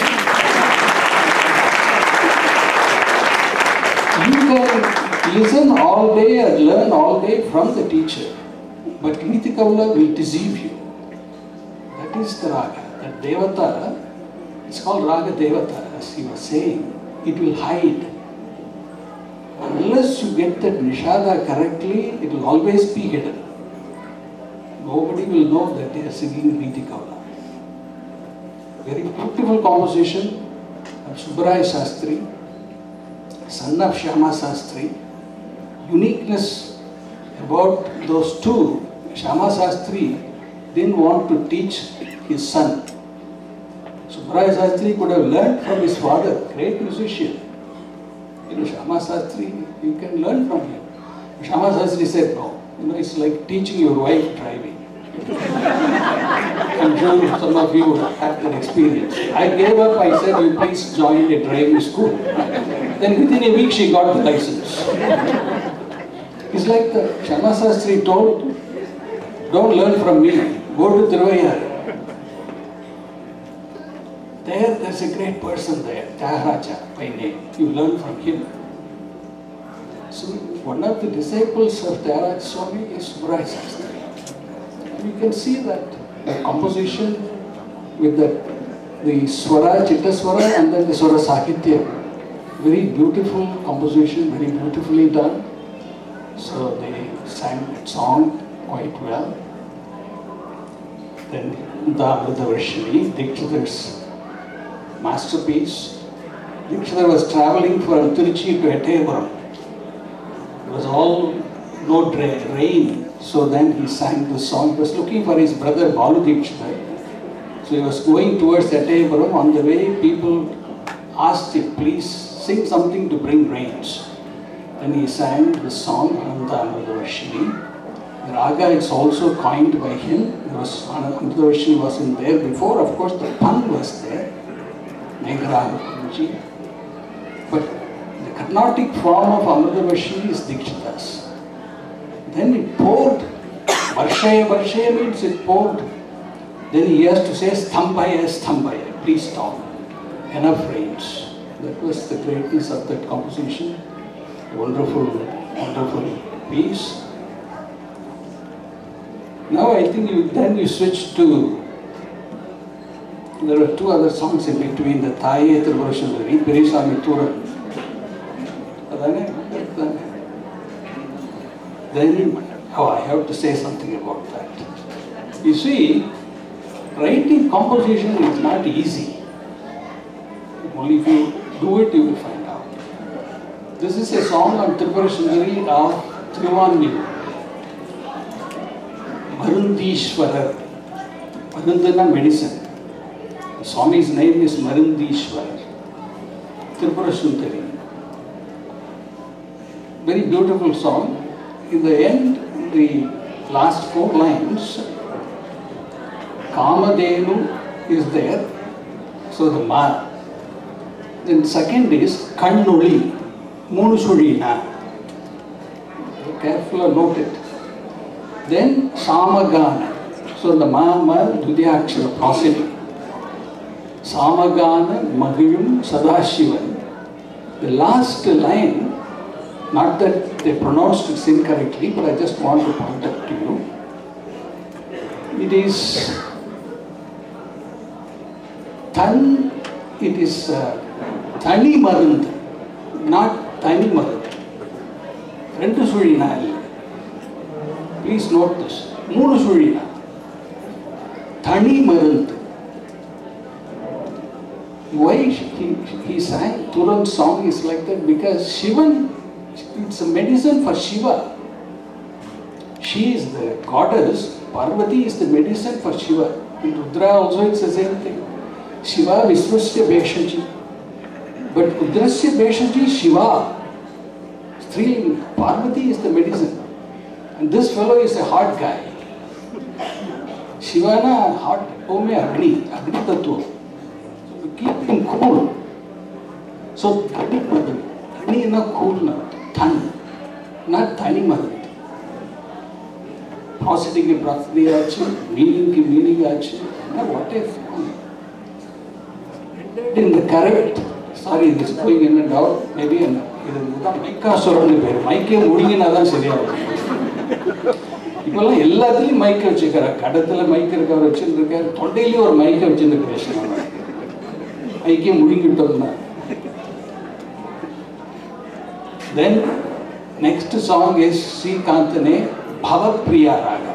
You can listen all day and learn all day from the teacher, but Riti Kavala will deceive you. That is the raga. That Devata, it's called Raga Devata, as he was saying. It will hide. Unless you get that Nishada correctly, it will always be hidden. Nobody will know that they are singing Riti Kavala. Very beautiful composition of Subbaraya Shastri, son of Shyama Shastri. Uniqueness about those two, Shyama Shastri didn't want to teach his son. Subbaraya Shastri could have learned from his father, great musician. You know, Shyama Shastri, you can learn from him. Shyama Shastri said, no, it's like teaching your wife driving. I'm sure some of you have that experience. I gave up, I said, you please join a driving school. Then within a week she got the license. It's like the Shyama Shastri told, don't learn from me, go to Guruvayorrappan. There's a great person there, Tyagaraja by name. You learn from him. So one of the disciples of Tyagaraja Swami is Subbaraya Shastri. You can see that the composition with the Swara, Chitta Swara and then the Swara Sahitya. Very beautiful composition, very beautifully done. So they sang that song quite well. Then the Amritavarshini, Dikshitar's masterpiece. Dikshitar was traveling from Tiruchi to Ettayapuram. It was all no rain, so then he sang the song. He was looking for his brother Balu Dikshitar. So he was going towards Ettayapuram. On the way, people asked him, please sing something to bring rains. Then he sang the song Ananda Amritavarshini. The raga is also coined by him. Amritavarshini wasn't there before. Of course, the pun was there. But the Carnatic form of Amritavarshini is Dikshita's. Then it poured. Varshaya means it poured. Then he has to say Stambhaya, please stop. Enough rains. That was the greatness of that composition. Wonderful, wonderful piece. Now I think you switch to. There are two other songs in between, the Thaye Trivurasundari, Perisami Thuran. Then, I have to say something about that. You see, writing composition is not easy. Only if you do it, you will find out. This is a song on Trivurasundari of Thiruvanmiyur. Marundishwarar. Marundana medicine. Swami's name is Marundishwarar. Trivurasundari. Very beautiful song. In the end, the last 4 lines, Kamadenu is there. So the ma. Then second is Kannuli, Munusudina. careful, note it. Then Samagana. So the Ma Dudhyakshara prosody. Samagana Magilum Sadashivan. The last line, not that they pronounced it incorrectly, but I just want to point out to you. It is Tani Marund, not Tani Marund. Rendu Surina. Please note this. Moonu Surina. Tani Marund. Why he sang Turant's song is like that? Because Shivan, it's a medicine for Shiva. She is the goddess, Parvati is the medicine for Shiva. In Rudra also it's the same thing. Shiva Viswasya Beshaji. But Rudrasya Beshaji Shiva. Strilinga. Parvati is the medicine. And this fellow is a hot guy. Shiva na hot, Ome Agni Tattva. Keep him cool. So, Tani Madhuri. Tani is not cool now. Tani. Not Tani Madhuri. Prosody ki prosody aachu, meaning ki meaning aachu. Now what if? In the correct, sorry, this is going in and out. Maybe in the Maika Sorani Bear. Maike moving in other Syria. People are எல்லாத்துலயும் mic வச்சிருக்காரு. கடத்துல mic இருக்கவர் வச்சிருக்காரு. தொண்டையிலேயே ஒரு mic வச்சிருக்காரு Krishnan. மைக்கே முடிங்கிட்டோம்னா. Then next song is Sri Kantane Bhavapriya Raga.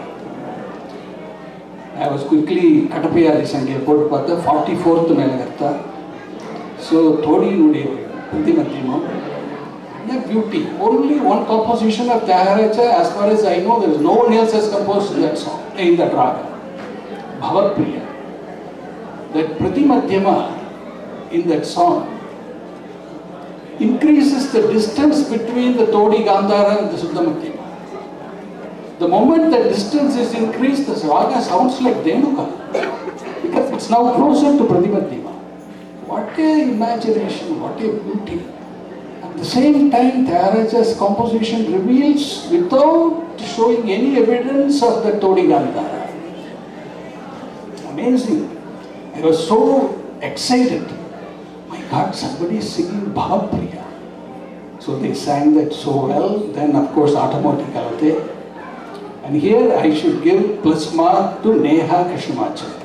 I was quickly Katapayadi Sanjay போட்டு பார்த்தா 44th மேல கர்த்தா. So Thodiinuடைய Prathimathimam. Yeah, beauty. Only one composition of Tyagaraja, as far as I know, there is no one else has composed that song, in that raga. Bhavapriya. That Pratimadhyama in that song increases the distance between the Todi Gandhara and the Suddhamadhyama. The moment the distance is increased, the raga sounds like Dhenuka. Because it's now closer to Pratimadhyama. What a imagination, what a beauty. At the same time, Tyagaraja's composition reveals without showing any evidence of the Todi Gandhara. Amazing. I was so excited. My God, somebody is singing Bhavapriya. So they sang that so well. Then of course Automatic Kalate. And here I should give plus mark to Neha Krishnamachary.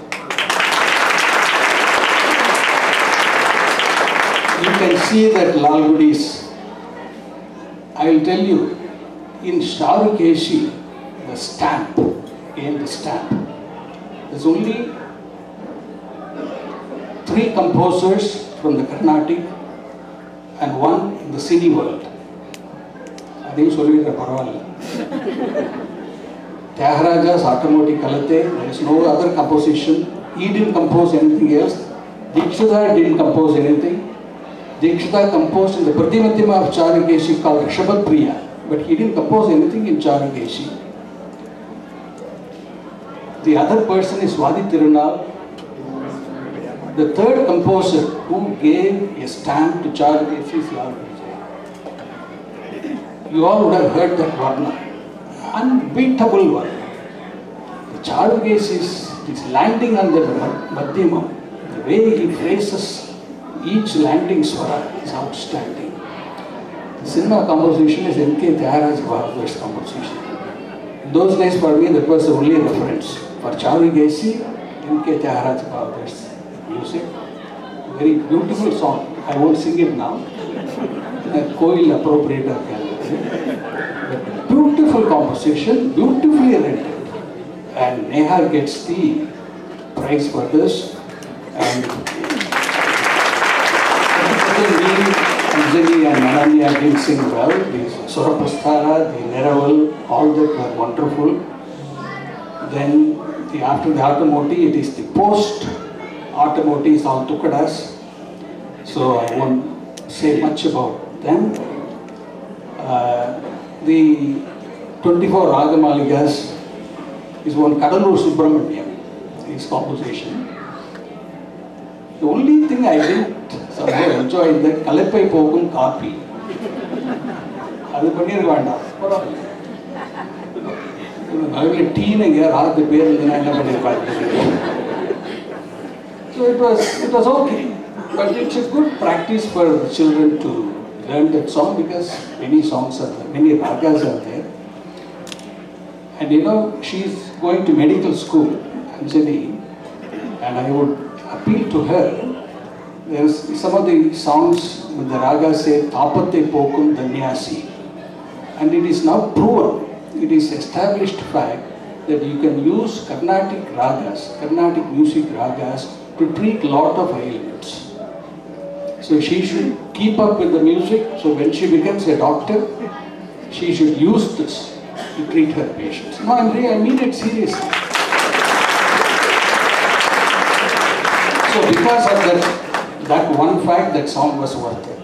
You can see that Lalgudis. I will tell you, in Sharukeshi, the stamp, again the stamp, there's only 3 composers from the Carnatic and 1 in the city world. I think Solvira Paravala. Tyagaraja's Automatic Kalate, there is no other composition. He didn't compose anything else. Dikshita didn't compose anything. Dikshita composed in the Pratimadhyama of Charukeshi called Rishabhapriya, but he didn't compose anything in Charukeshi. The other person is Swadi Tirunal, the third composer who gave a stamp to Charukeshi is Lalgudi. You all would have heard that Varna. Unbeatable one. Charukeshi is landing on the Madhyamam. The way he phrases each landing swara is outstanding. The cinema composition is N.K. Tyagaraja Bharat's composition. In those days for me that was the only reference. For Charukeshi, N.K. Tyagaraja Bharat's music. Very beautiful song. I won't sing it now. Koil appropriator. Beautiful composition, beautifully rendered. And Neha gets the prize for this. And Anjani and Ananya did sing well. The Surapasthara, the Neraval, all that were wonderful. Then after the Automoti, it is the post-Automoti is all Tukadas. So I won't say much about them. The 24 Ragamaligas is one Kadalur Subramanian, his composition. The only thing I didn't somehow enjoy is that Kalepai Pogum Kapi. That's only teenager, the so it was okay. But it's a good practice for the children to learn that song because many songs are there, many ragas are there. And she's going to medical school, Anjani, and I would appeal to her. There's some of the songs with the ragas say, Tapate Pokum Danyasi. And it is now proven, it is established fact that you can use Carnatic ragas, Carnatic music ragas to treat lot of ailments. So she should keep up with the music, so when she becomes a doctor, she should use this to treat her patients. No, I mean it seriously. So because of that one fact, that song was worth it.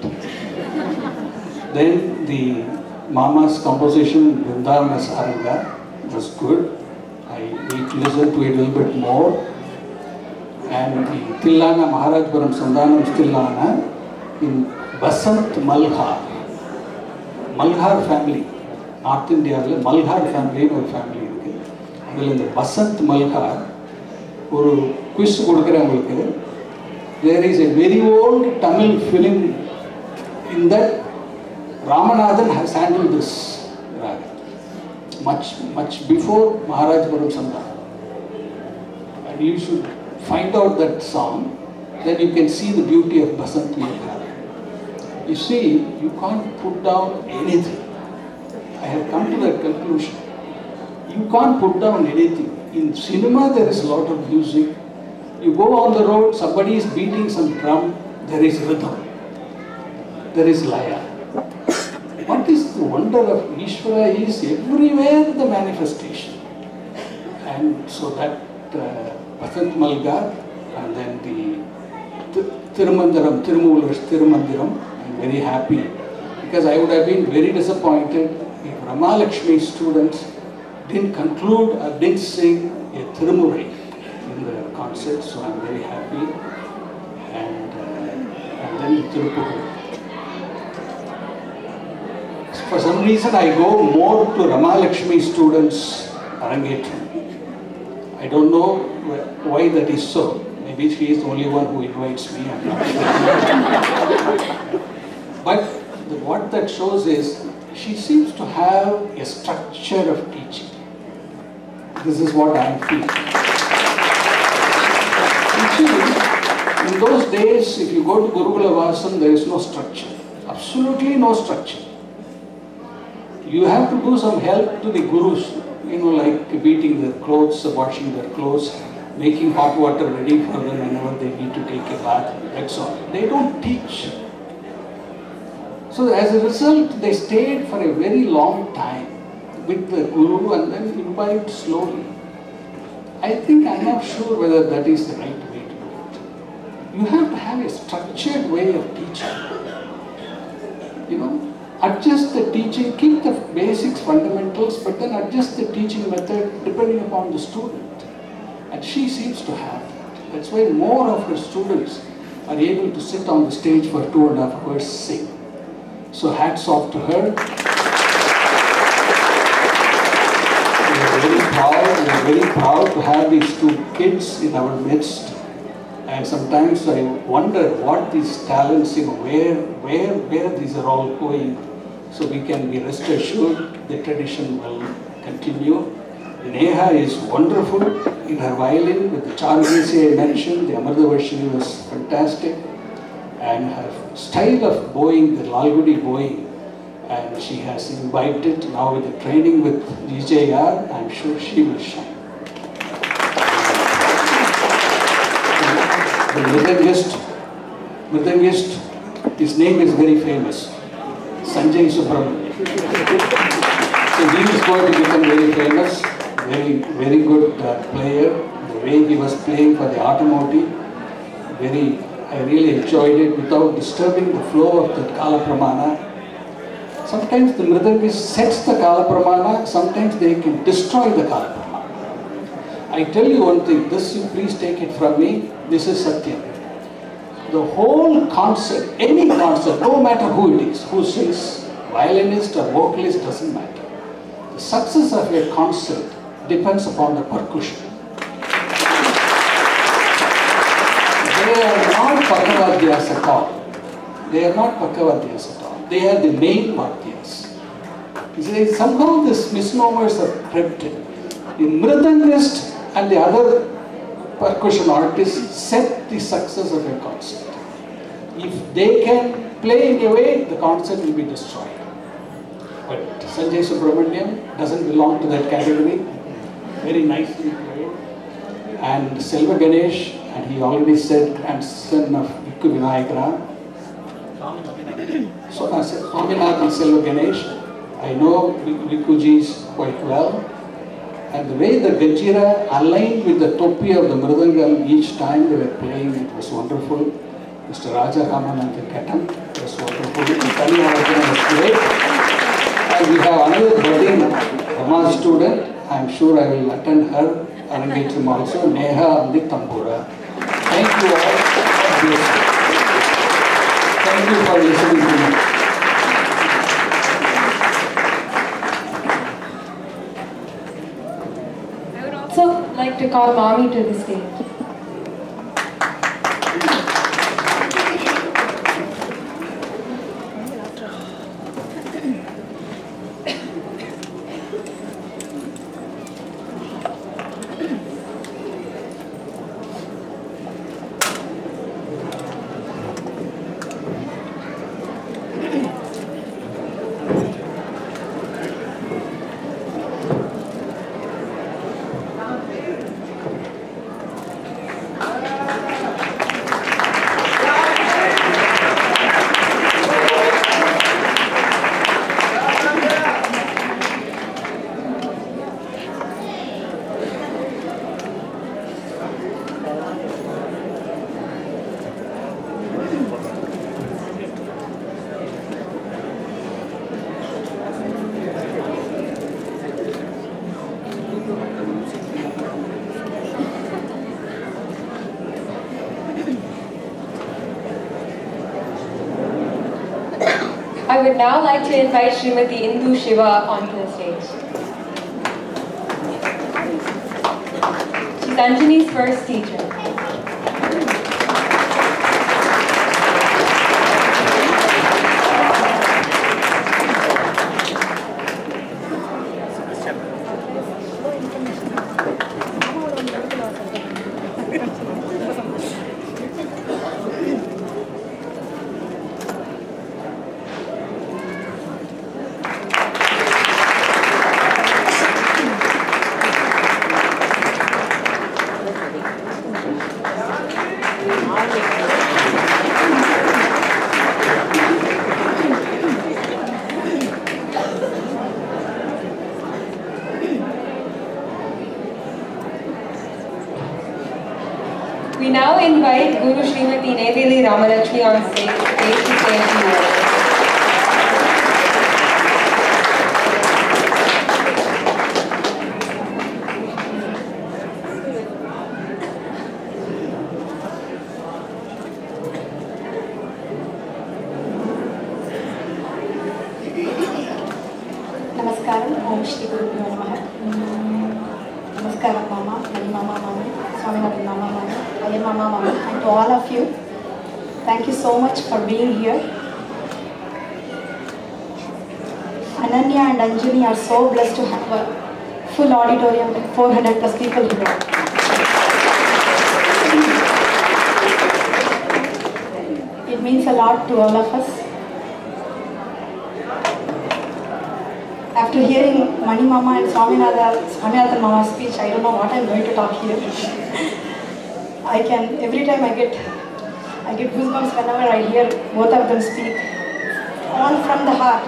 Then the Mama's composition, Vrindavan Saranga, was good. I need to listen to it a little bit more. And the Tillana, Maharajpuram Sandhanam Tillana in Basant Malhar. Malhar family. North India, Malhar family or family. Well, in the Basant Malhar, quiz there is a very old Tamil film in that Ramanathan has handled this raga much before Maharajpuram Sandhanam. And you should find out that song, then you can see the beauty of Basant Malhar. You see, you can't put down anything. I have come to that conclusion. You can't put down anything. In cinema, there is a lot of music. You go on the road, somebody is beating some drum, there is rhythm. There is laya. What is the wonder of Ishvara is everywhere the manifestation. And so that Basant Malgar and then the Tirumandiram, Tirumular's Tirumandiram, I'm very happy because I would have been very disappointed if Ramalakshmi students didn't conclude or didn't sing a Tirumurai in the concert, so I'm very happy. And then Tirupuru. For some reason I go more to Ramalakshmi students' Arangetram. I don't know why that is so. Maybe she is the only one who invites me, I'm not sure. But what that shows is, she seems to have a structure of teaching. This is what I am feeling. Actually, in those days, if you go to Guruvayorrappan, there is no structure. Absolutely no structure. You have to do some help to the gurus, like beating their clothes, washing their clothes, making hot water ready for them whenever they need to take a bath, that's all. They don't teach. So as a result, they stayed for a very long time with the guru and then imbibed slowly. I think I'm not sure whether that is the right way to do it. You have to have a structured way of teaching. Adjust the teaching, keep the basics, fundamentals, but then adjust the teaching method depending upon the student. And she seems to have that. That's why more of her students are able to sit on the stage for 2.5 hours sing. So hats off to her. We are very proud to have these two kids in our midst. And sometimes I wonder what these talents, where these are all going. So we can be rest assured the tradition will continue. Neha is wonderful in her violin with the Chargesi I mentioned. The Amritavarshini was fantastic. And her style of bowing, the Lalgudi bowing, and she has imbibed it now with the training with DJR, I'm sure she will shine. The Mridangist, his name is very famous, Sanjay Subramanian. So he is going to become very famous, very good player. The way he was playing for the automotive, I really enjoyed it without disturbing the flow of the Kala Pramana. Sometimes the Mridangist sets the Kala Pramana, sometimes they can destroy the Kala Pramana. I tell you one thing, this you please take it from me, this is Satyam. The whole concert, any concert, no matter who it is, who sings, violinist or vocalist, doesn't matter. The success of a concert depends upon the percussion. They are not Pakavadyas at all. They are not Pakavadyas at all. They are the main Vadyas. Somehow these misnomers are crept in. The Mridangist and the other percussion artists set the success of a concert. If they can play in a way, the concert will be destroyed. But Sanjay Subramanian doesn't belong to that category. Very nicely played. And Selvaganesh, and he already said grandson of Viku so I said Swaminathan Selvaganesh. I know Vikuji's quite well. And the way the Khanjira aligned with the topi of the Mridangam each time they were playing, it was wonderful. Mr. Rajaraman and the Ghatam, it was wonderful. Ananya was great. And we have another budding Rama student. I am sure I will attend her Arangetram also, Neha on the Tambura. Thank you all. Thank you for listening to me. I would also like to call Mommy to the stage. I would now like to invite Srimati Indu Shiva onto the stage. She's Anjani's first teacher. We now invite Guru Srimati Neveli Ramalakshmi on stage to say a few words. Namaskaram, Om Shri Gurubhyo Namaha. Namaskaram, Mama, Mani Mama, Mami, Swaminathan Mama, Mami, Ayya Mama, Mami, and to all of you, thank you so much for being here. Ananya and Anjani are so blessed to have a full auditorium with 400 plus people here. It means a lot to all of us. After hearing Mani Mama and Swaminathan Mama's speech, I don't know what I'm going to talk here. Every time I get goosebumps whenever I hear both of them speak, all from the heart.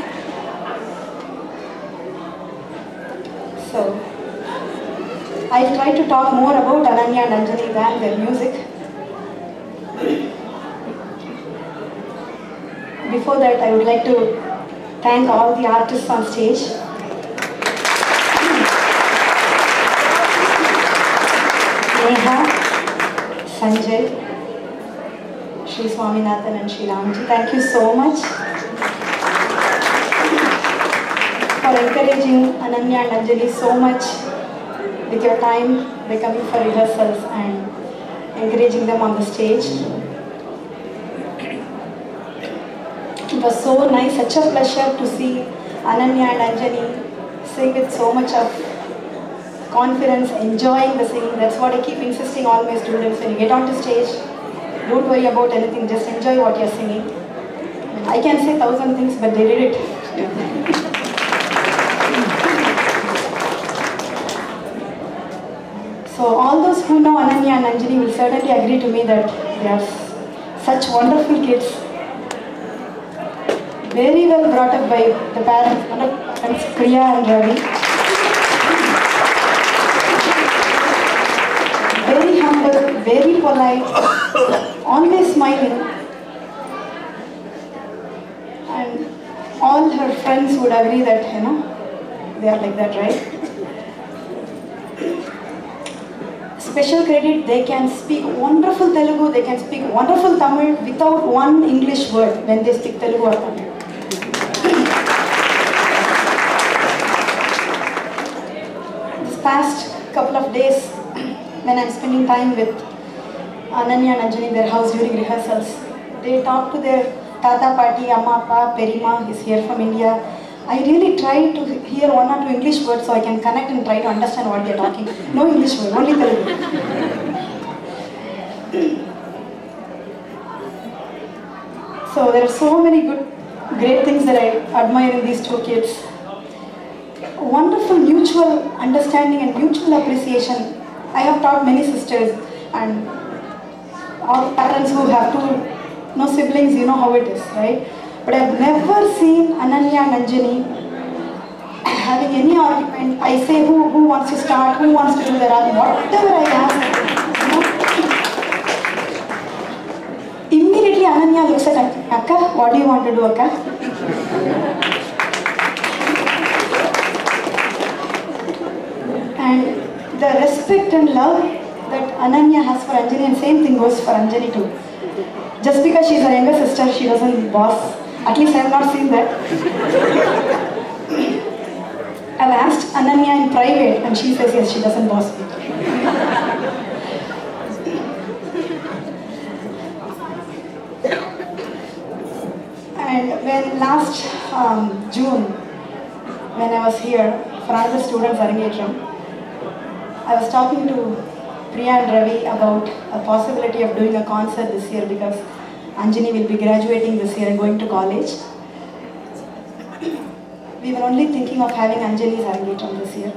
So, I'll try to talk more about Ananya and Anjani than their music. Before that, I would like to thank all the artists on stage. Neha, Sanjay, Shri Swaminathan and Shri Ramji, thank you so much for encouraging Ananya and Anjani so much with your time by coming for rehearsals and encouraging them on the stage. It was so nice, such a pleasure to see Ananya and Anjani sing with so much of confidence, enjoying the singing. That's what I keep insisting on my students. When you get onto stage, don't worry about anything, just enjoy what you're singing. I can say 1,000 things, but they did it. So all those who know Ananya and Anjani will certainly agree to me that they are such wonderful kids. Very well brought up by the parents, Priya and Ravi. Very humble, very polite, always smiling. And all her friends would agree that, they are like that, right? Special credit, they can speak wonderful Telugu, they can speak wonderful Tamil without one English word when they speak Telugu or Tamil. This past couple of days, when I'm spending time with Ananya and Anjani in their house during rehearsals, they talk to their Tata Party, Amma, Pa, Perima is here from India. I really try to hear one or two English words so I can connect and try to understand what they're talking. No English word, only Telugu. So there are so many great things that I admire in these two kids. Wonderful mutual understanding and mutual appreciation. I have taught many sisters and all parents who have two siblings, you know how it is, right? But I've never seen Ananya and Anjani having any argument. I say who wants to start, who wants to do the rag, whatever I ask. Immediately Ananya looks at Akka, what do you want to do, Akka? And the respect and love that Ananya has for Anjani, and same thing goes for Anjani too. Just because she's her younger sister, she doesn't boss. At least I have not seen that. I've asked Ananya in private and she says yes, she doesn't boss me. And when last June, when I was here for another student's Arangetram, I was talking to Priya and Ravi about a possibility of doing a concert this year because Anjani will be graduating this year and going to college. We were only thinking of having Anjani's Arangetram this year.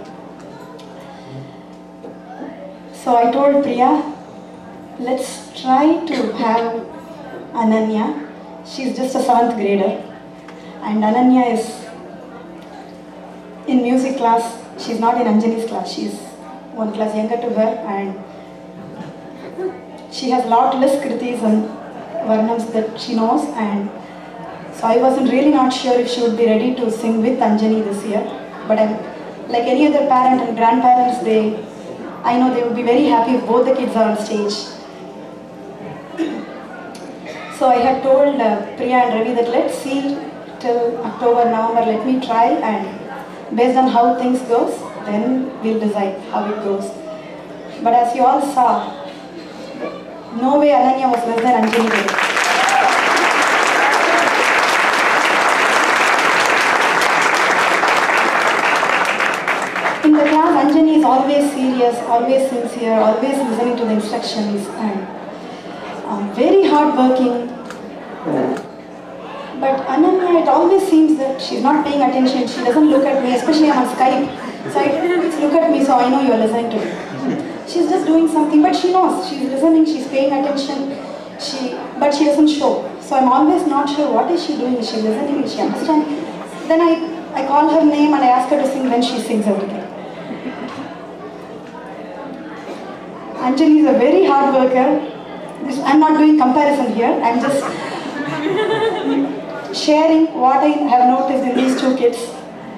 So I told Priya, let's try to have Ananya. She's just a 7th grader. And Ananya is in music class. She's not in Anjani's class. She's one class younger to her. And she has lot less kritis and varnams that she knows, and so I wasn't really not sure if she would be ready to sing with Anjani this year. But I'm like any other parent and grandparents, I know they would be very happy if both the kids are on stage. So I had told Priya and Ravi that let's see till October, November, let me try, and based on how things goes, then we'll decide how it goes. But as you all saw, no way Ananya was less than Anjani today. In the class, Anjani is always serious, always sincere, always listening to the instructions, and very hard-working. But Ananya, it always seems that she's not paying attention. She doesn't look at me, especially on Skype. So it's look at me, so I know you're listening to me. She's just doing something, but she knows. She's listening, she's paying attention, but she doesn't show. So I'm always not sure what is she doing. Is she listening? Is she understanding? Then I call her name and I ask her to sing, then she sings everything. Anjani is a very hard worker. I'm not doing comparison here. I'm just sharing what I have noticed in these two kids.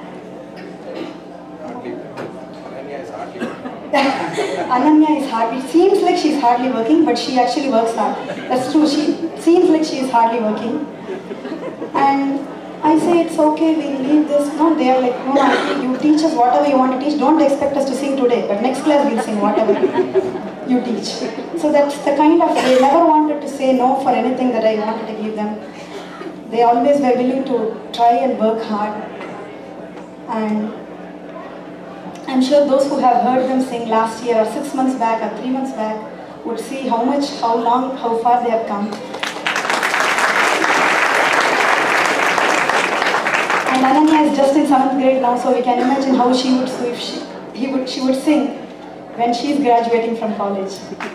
Ananya is hard. It seems like she's hardly working, but she actually works hard. That's true. She seems like she is hardly working. And I say it's okay, we'll leave this. No, they are like, no, auntie, you teach us whatever you want to teach. Don't expect us to sing today, but next class we'll sing whatever you teach. So that's the kind of, they never wanted to say no for anything that I wanted to give them. They always were willing to try and work hard. And I'm sure those who have heard them sing last year or 6 months back or 3 months back would see how much, how long, how far they have come. And Ananya is just in 7th grade now, so we can imagine how she would do if she would sing when she is graduating from college.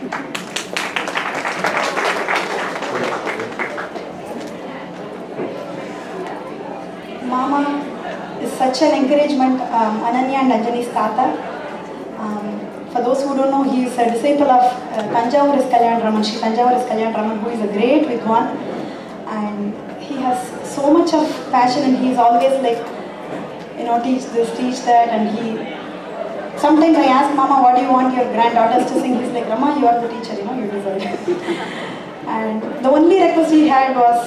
Mama is such an encouragement. Ananya and Anjani's tata. For those who don't know, he is a disciple of Rajaraman, Shri Rajaraman, who is a great Vidwan, and he has so much of passion, and he is always like, you know, teach this, teach that, and he. Sometimes I ask Mama, what do you want your granddaughters to sing? He's like, Rama, you are the teacher, you know, you deserve it. And the only request he had was,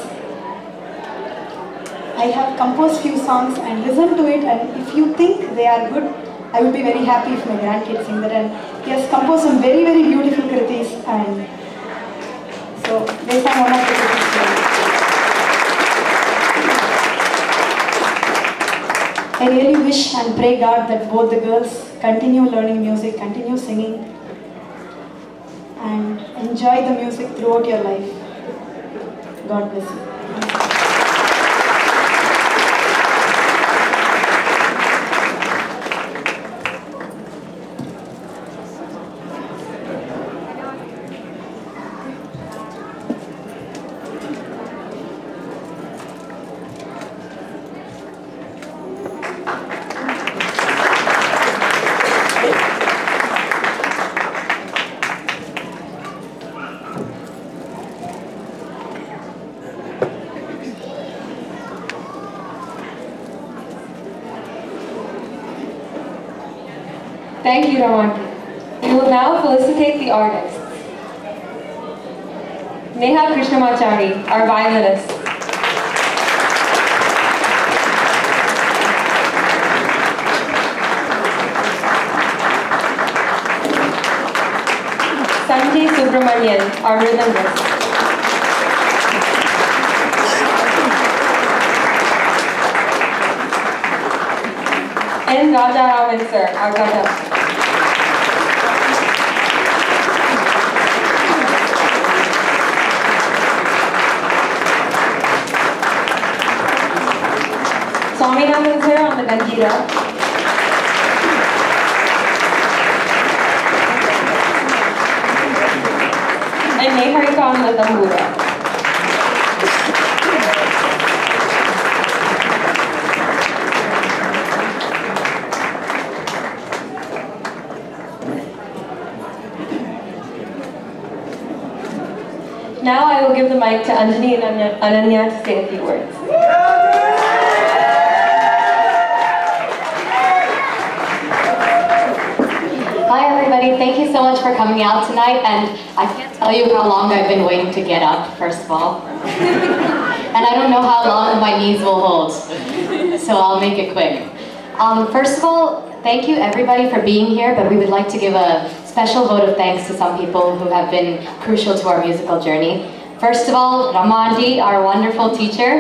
I have composed few songs and listen to it, and if you think they are good, I would be very happy if my grandkids sing that. And he has composed some very, very beautiful kritis, and so they sang one of the kritis. I really wish and pray God that both the girls continue learning music, continue singing, and enjoy the music throughout your life. God bless you. Thank you, Raman. We will now felicitate the artists. Neha Krishnamachary, our violinist. Sanjay Subramanian, our rhythmist. And Rajaraman sir, our Ghatam. Swaminathan sir on the Khanjira. And Neha on the tambura. Now I will give the mic to Anjani and Ananya to say a few words. Hi everybody, thank you so much for coming out tonight, and I can't tell you how long I've been waiting to get up, first of all. And I don't know how long my knees will hold, so I'll make it quick. First of all, thank you everybody for being here, but we would like to give a special vote of thanks to some people who have been crucial to our musical journey. First of all, Ramandi, our wonderful teacher.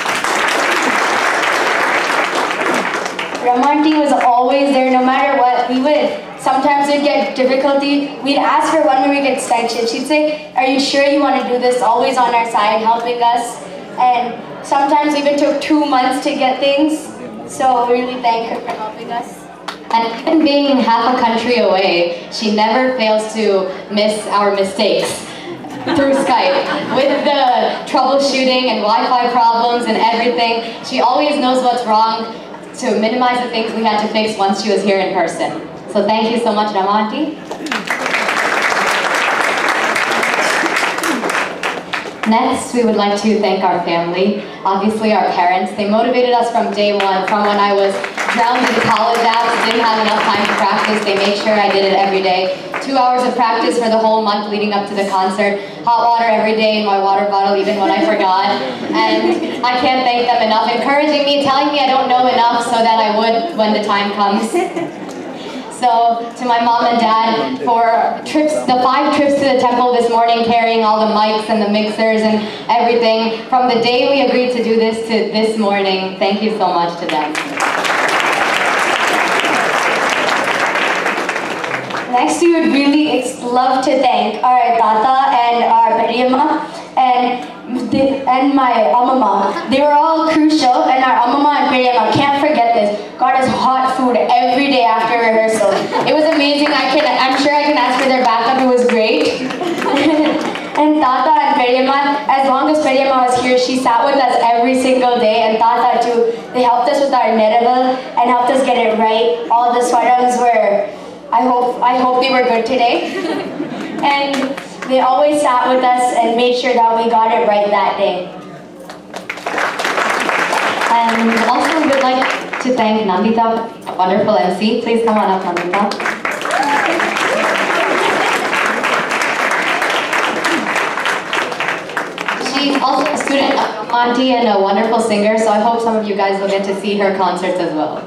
Ramandi was always there no matter what. Sometimes we'd get difficulty. We'd ask her when we would get extension. She'd say, are you sure you want to do this? Always on our side, helping us. And sometimes even took 2 months to get things. So we really thank her for helping us. And even being half a country away, she never fails to miss our mistakes through Skype. With the troubleshooting and Wi-Fi problems and everything, she always knows what's wrong to minimize the things we had to fix once she was here in person. So thank you so much, Ramanti. Next, we would like to thank our family, obviously our parents. They motivated us from day one, from when I was drowned in college apps, didn't have enough time to practice. They made sure I did it every day. 2 hours of practice for the whole month leading up to the concert. Hot water every day in my water bottle, even when I forgot. And I can't thank them enough, encouraging me, telling me I don't know enough so that I would when the time comes. So, to my mom and dad for the 5 trips to the temple this morning, carrying all the mics and the mixers and everything, from the day we agreed to do this to this morning, thank you so much to them. Next, we would really love to thank our Tata and our Periyamma and my Amma. They were all crucial, and our Amma and Periyamma, can't forget this, got us hot food every day after rehearsal. It was amazing. I'm sure I can ask for their backup. It was great. And Tata and Periyamma, as long as Periyamma was here, she sat with us every single day, and Tata too. They helped us with our Neraval and helped us get it right. All the swarams were, I hope they were good today. And they always sat with us and made sure that we got it right that day. And also we would like to thank Nandita, a wonderful MC. Please come on up, Nandita. She's also a student of Monty and a wonderful singer, so I hope some of you guys will get to see her concerts as well.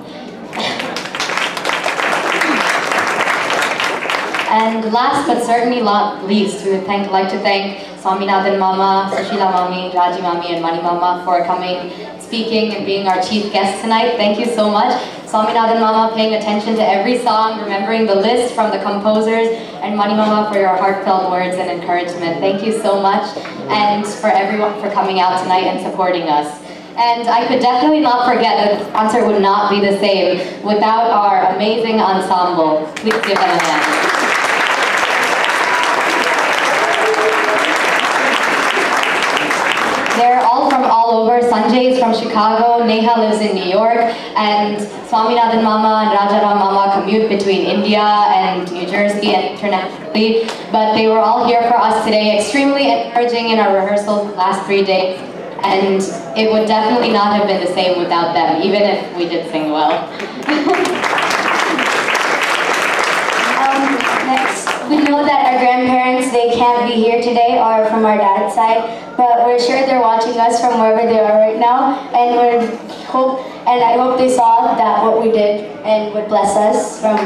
And last but certainly not least, we would like to thank Swaminathan Mama, Sushila Mami, Raji Mami, and Mani Mama for coming, speaking, and being our chief guest tonight. Thank you so much. Swaminathan Mama paying attention to every song, remembering the list from the composers, and Mani Mama for your heartfelt words and encouragement. Thank you so much, and for everyone for coming out tonight and supporting us. And I could definitely not forget that the concert would not be the same without our amazing ensemble. Please give them a hand. They're all from all over. Sanjay is from Chicago, Neha lives in New York, and Swaminathan Mama and Rajaraman Mama commute between India and New Jersey and internationally. But they were all here for us today, extremely encouraging in our rehearsals the last 3 days. And it would definitely not have been the same without them, even if we did sing well. Next, we know that our grandparents, they can't be here today or from our dad's side, but we're sure they're watching us from wherever they are right now, and I hope they saw that what we did and would bless us from,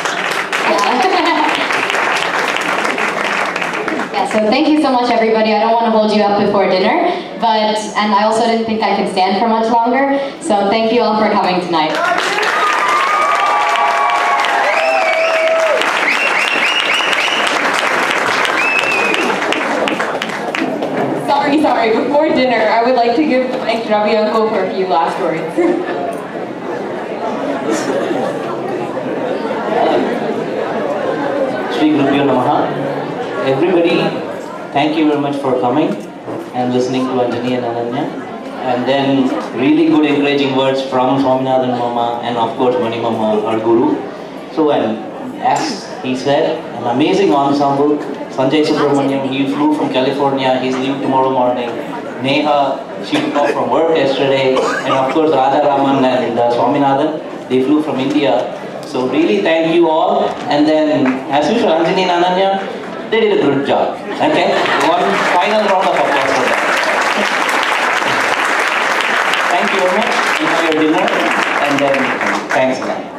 Yeah, so thank you so much everybody. I don't want to hold you up before dinner, and I also didn't think I could stand for much longer, so thank you all for coming tonight. Sorry, before dinner, I would like to give the mic to Ravi Uncle for a few last words. Shri Gurubhyo Namaha. Everybody, thank you very much for coming and listening to Anjani and Ananya. And then really good encouraging words from Swaminathan Mama and of course Mani Mama, our Guru. So as he said, an amazing ensemble. Sanjay Subramanian, he flew from California, he's leaving tomorrow morning. Neha, she took off from work yesterday. And of course Rajaraman and Swaminathan, they flew from India. So really thank you all. And then as usual, Anjani and Ananya, they did a good job. Okay? One final round of applause for them. Thank you very much. You have your dinner. And then thanks a lot.